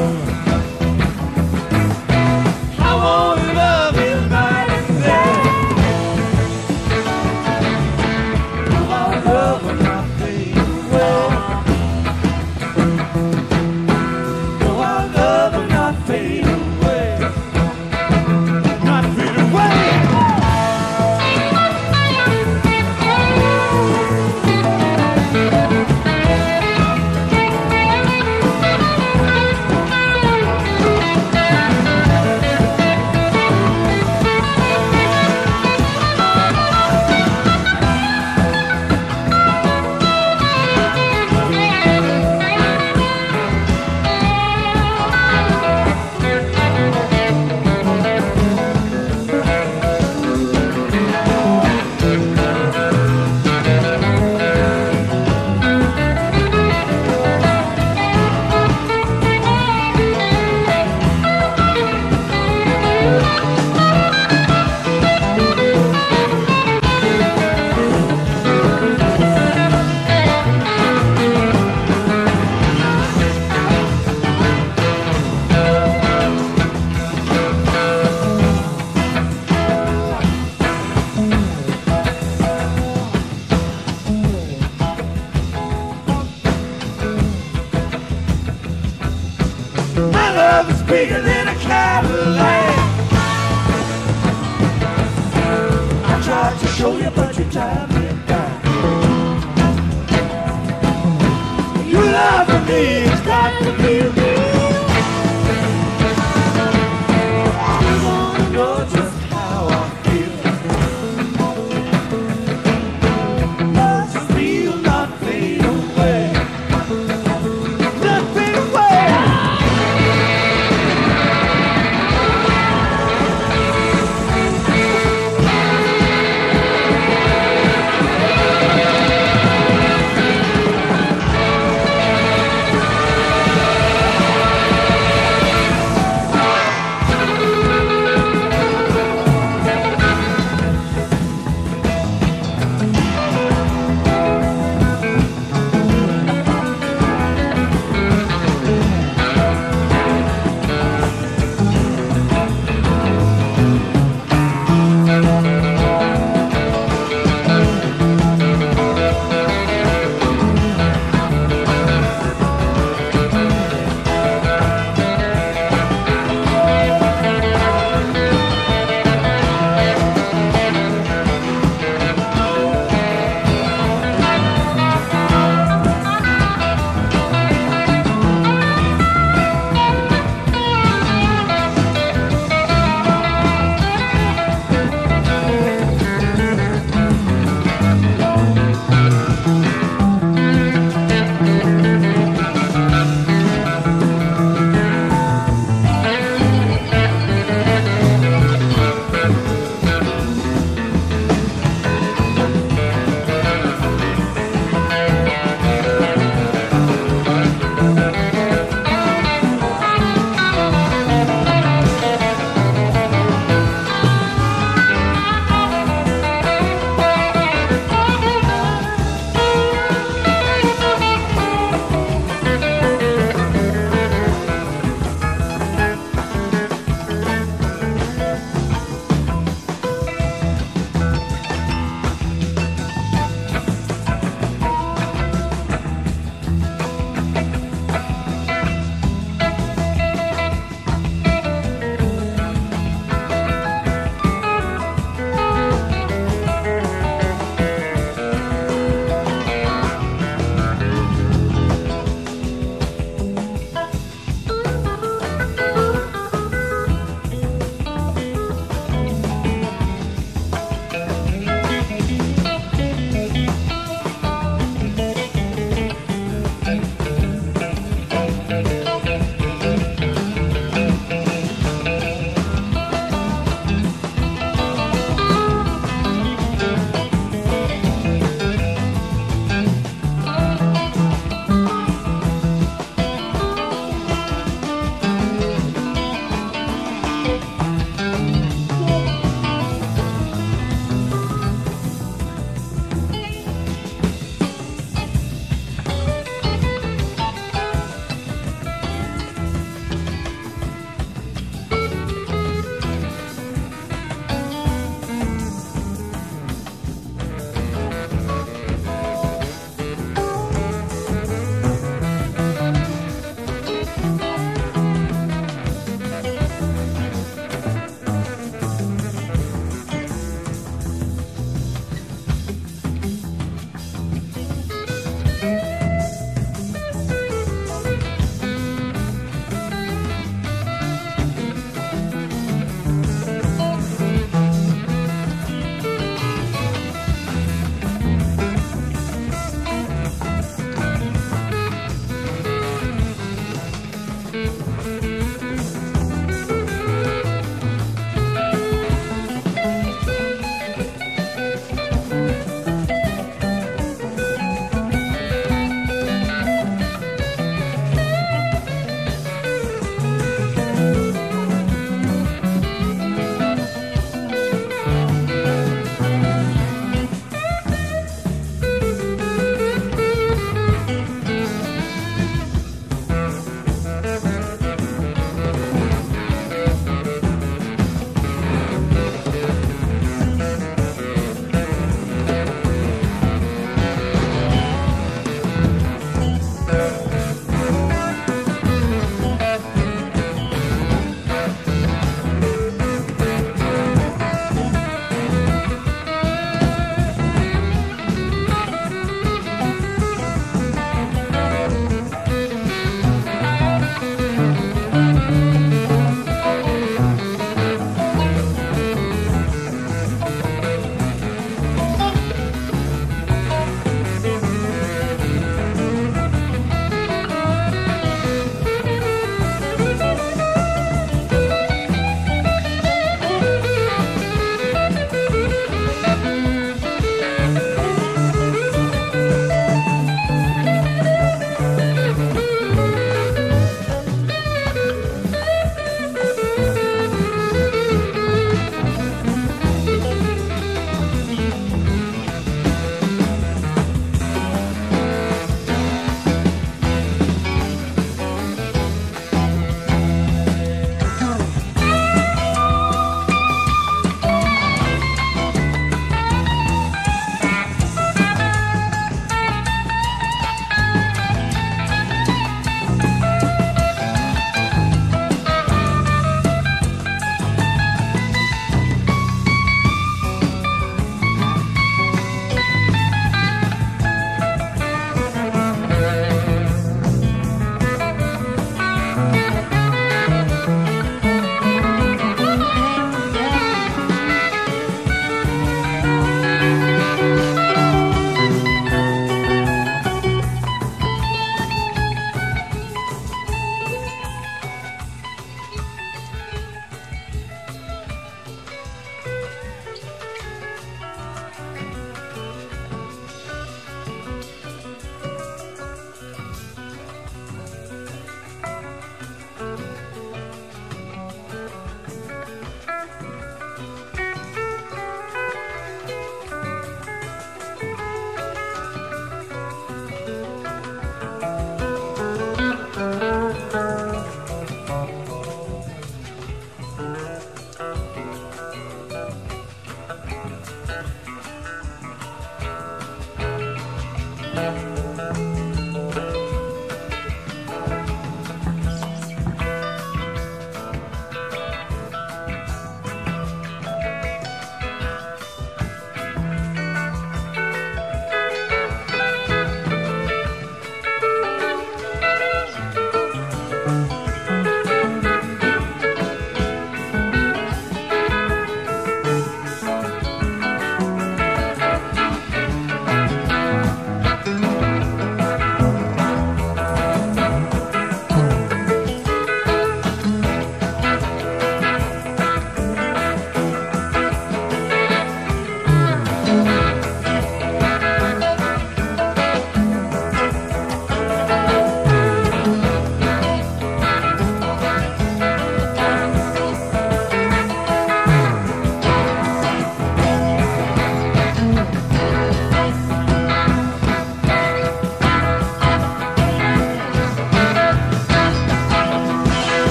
I wanna love you night and day. Our love will not fade away. No, our love will not fade away. Not fade away. My love is bigger than a Cadillac. I tried to show you, but you tied me back. Your love for me has got to be real. You wanna know just how I feel. Love's real, not fade away. Not fade away.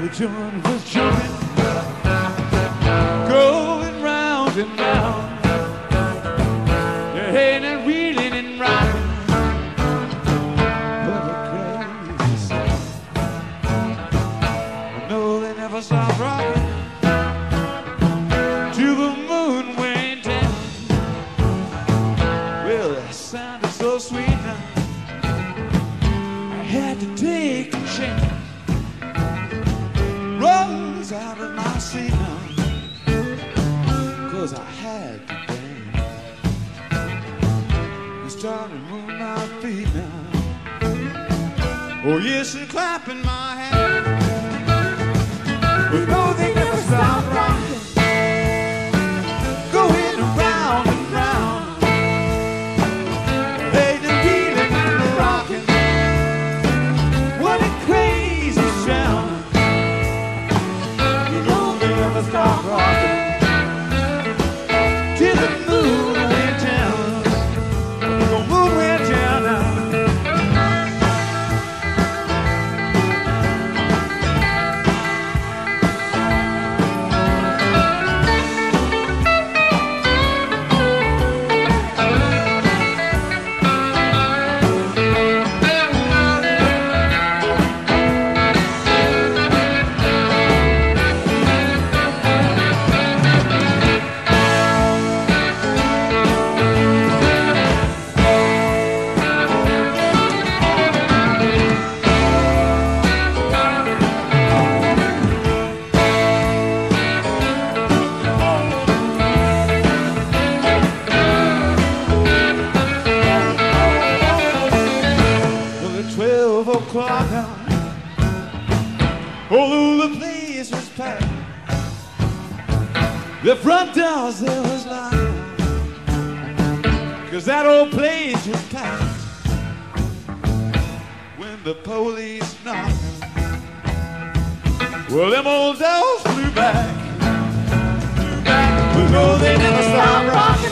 The joint was jumping, going round and round. Hey, and reeling and rocking. What a crazy sound. I know they never stop rocking till the moon went down. Well, that sounded so sweet now. I had to take a chance. Rose out of my seat now, 'cause I had to dance. I started moving my feet now. Oh yes, and clapping my hands. But no, they never stop rocking, going around and round. They just reeling and rocking. What a crazy sound. Stop rocking till the moon went down. The moon went down now. Although the place was packed, the front doors there was locked, 'cause that old place was packed. When the police knocked, well, them old doors flew back. But no, they never stopped rocking,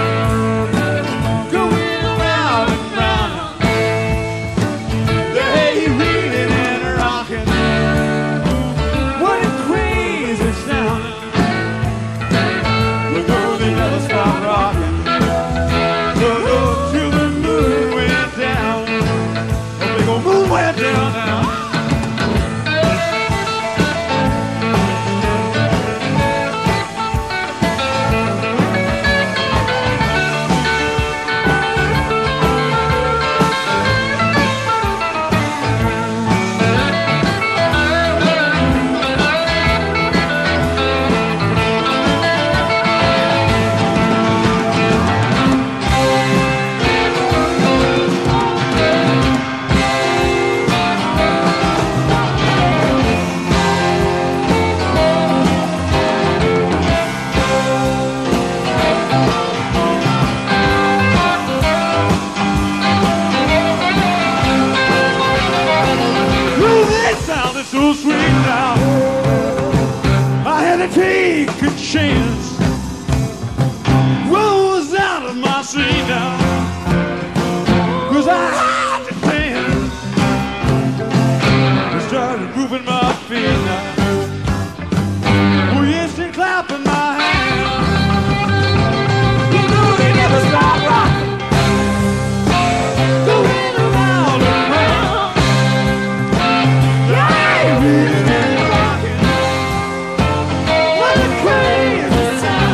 going around and round. They reeling and rocking. What a crazy sound. But no, they never stopped rocking. So go till the moon went down. The big old moon went down now. So sweet now, I had to take a chance. Rose out of my seat now, 'cause I had to dance. I started moving my feet now. Oh yes, and clapping my hands. You know they never stop rocking, going around and round. Reeling and rocking. What a crazy sound.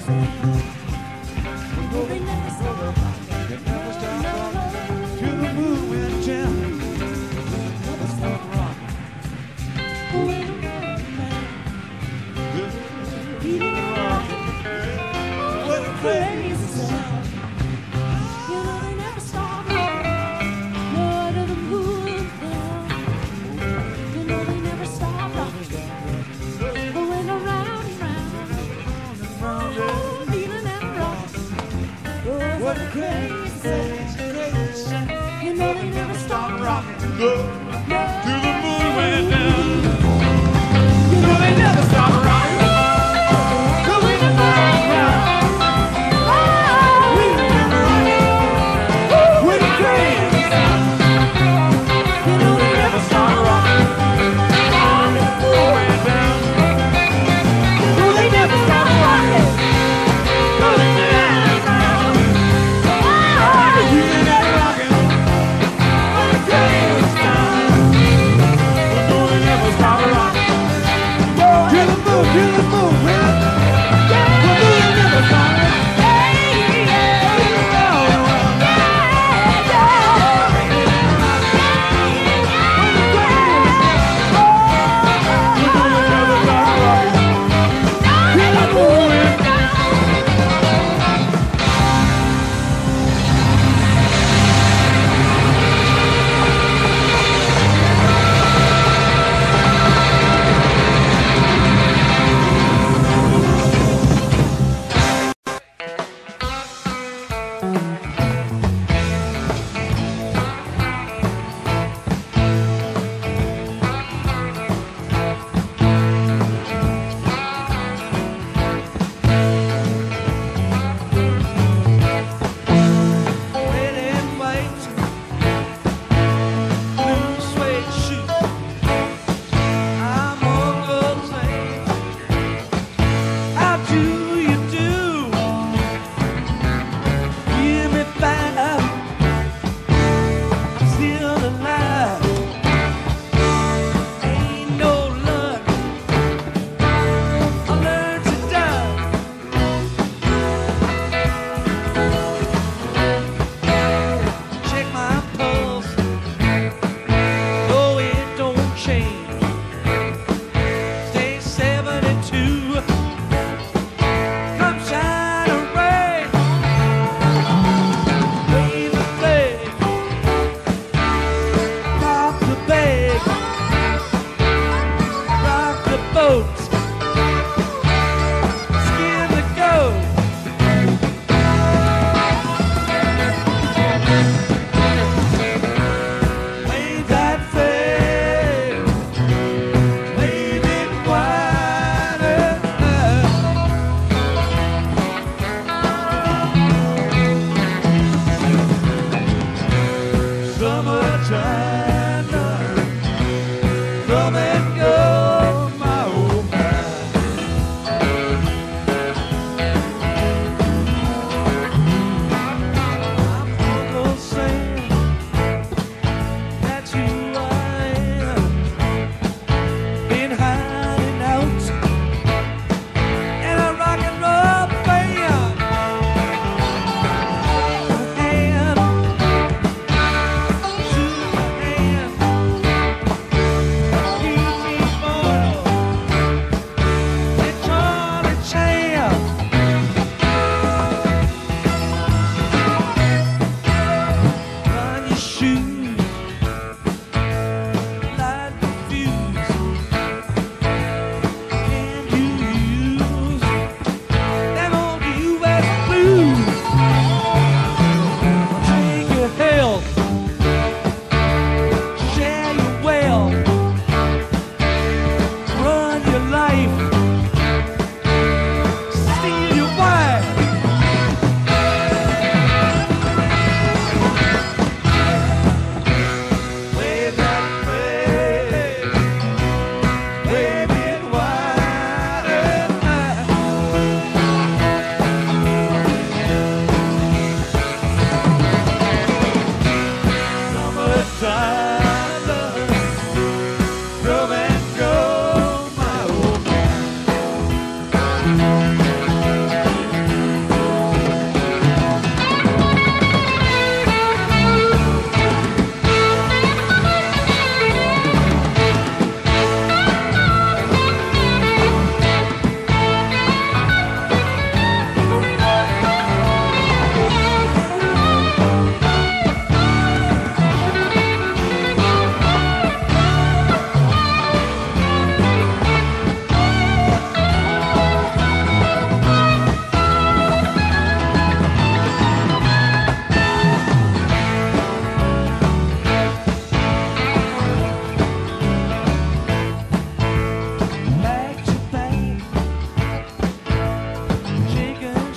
Stop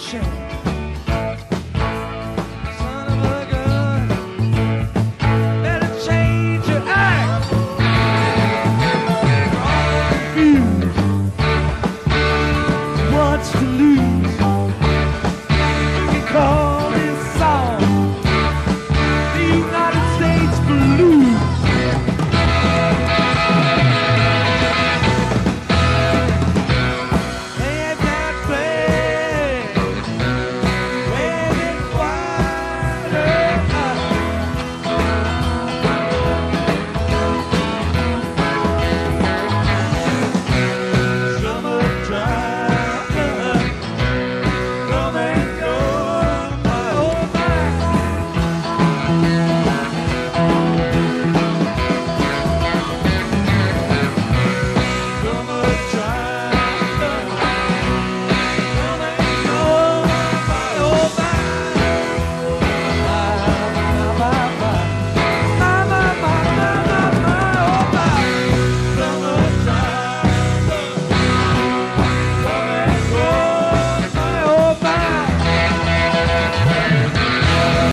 nation. Son of a gun, better change your act. What's to lose?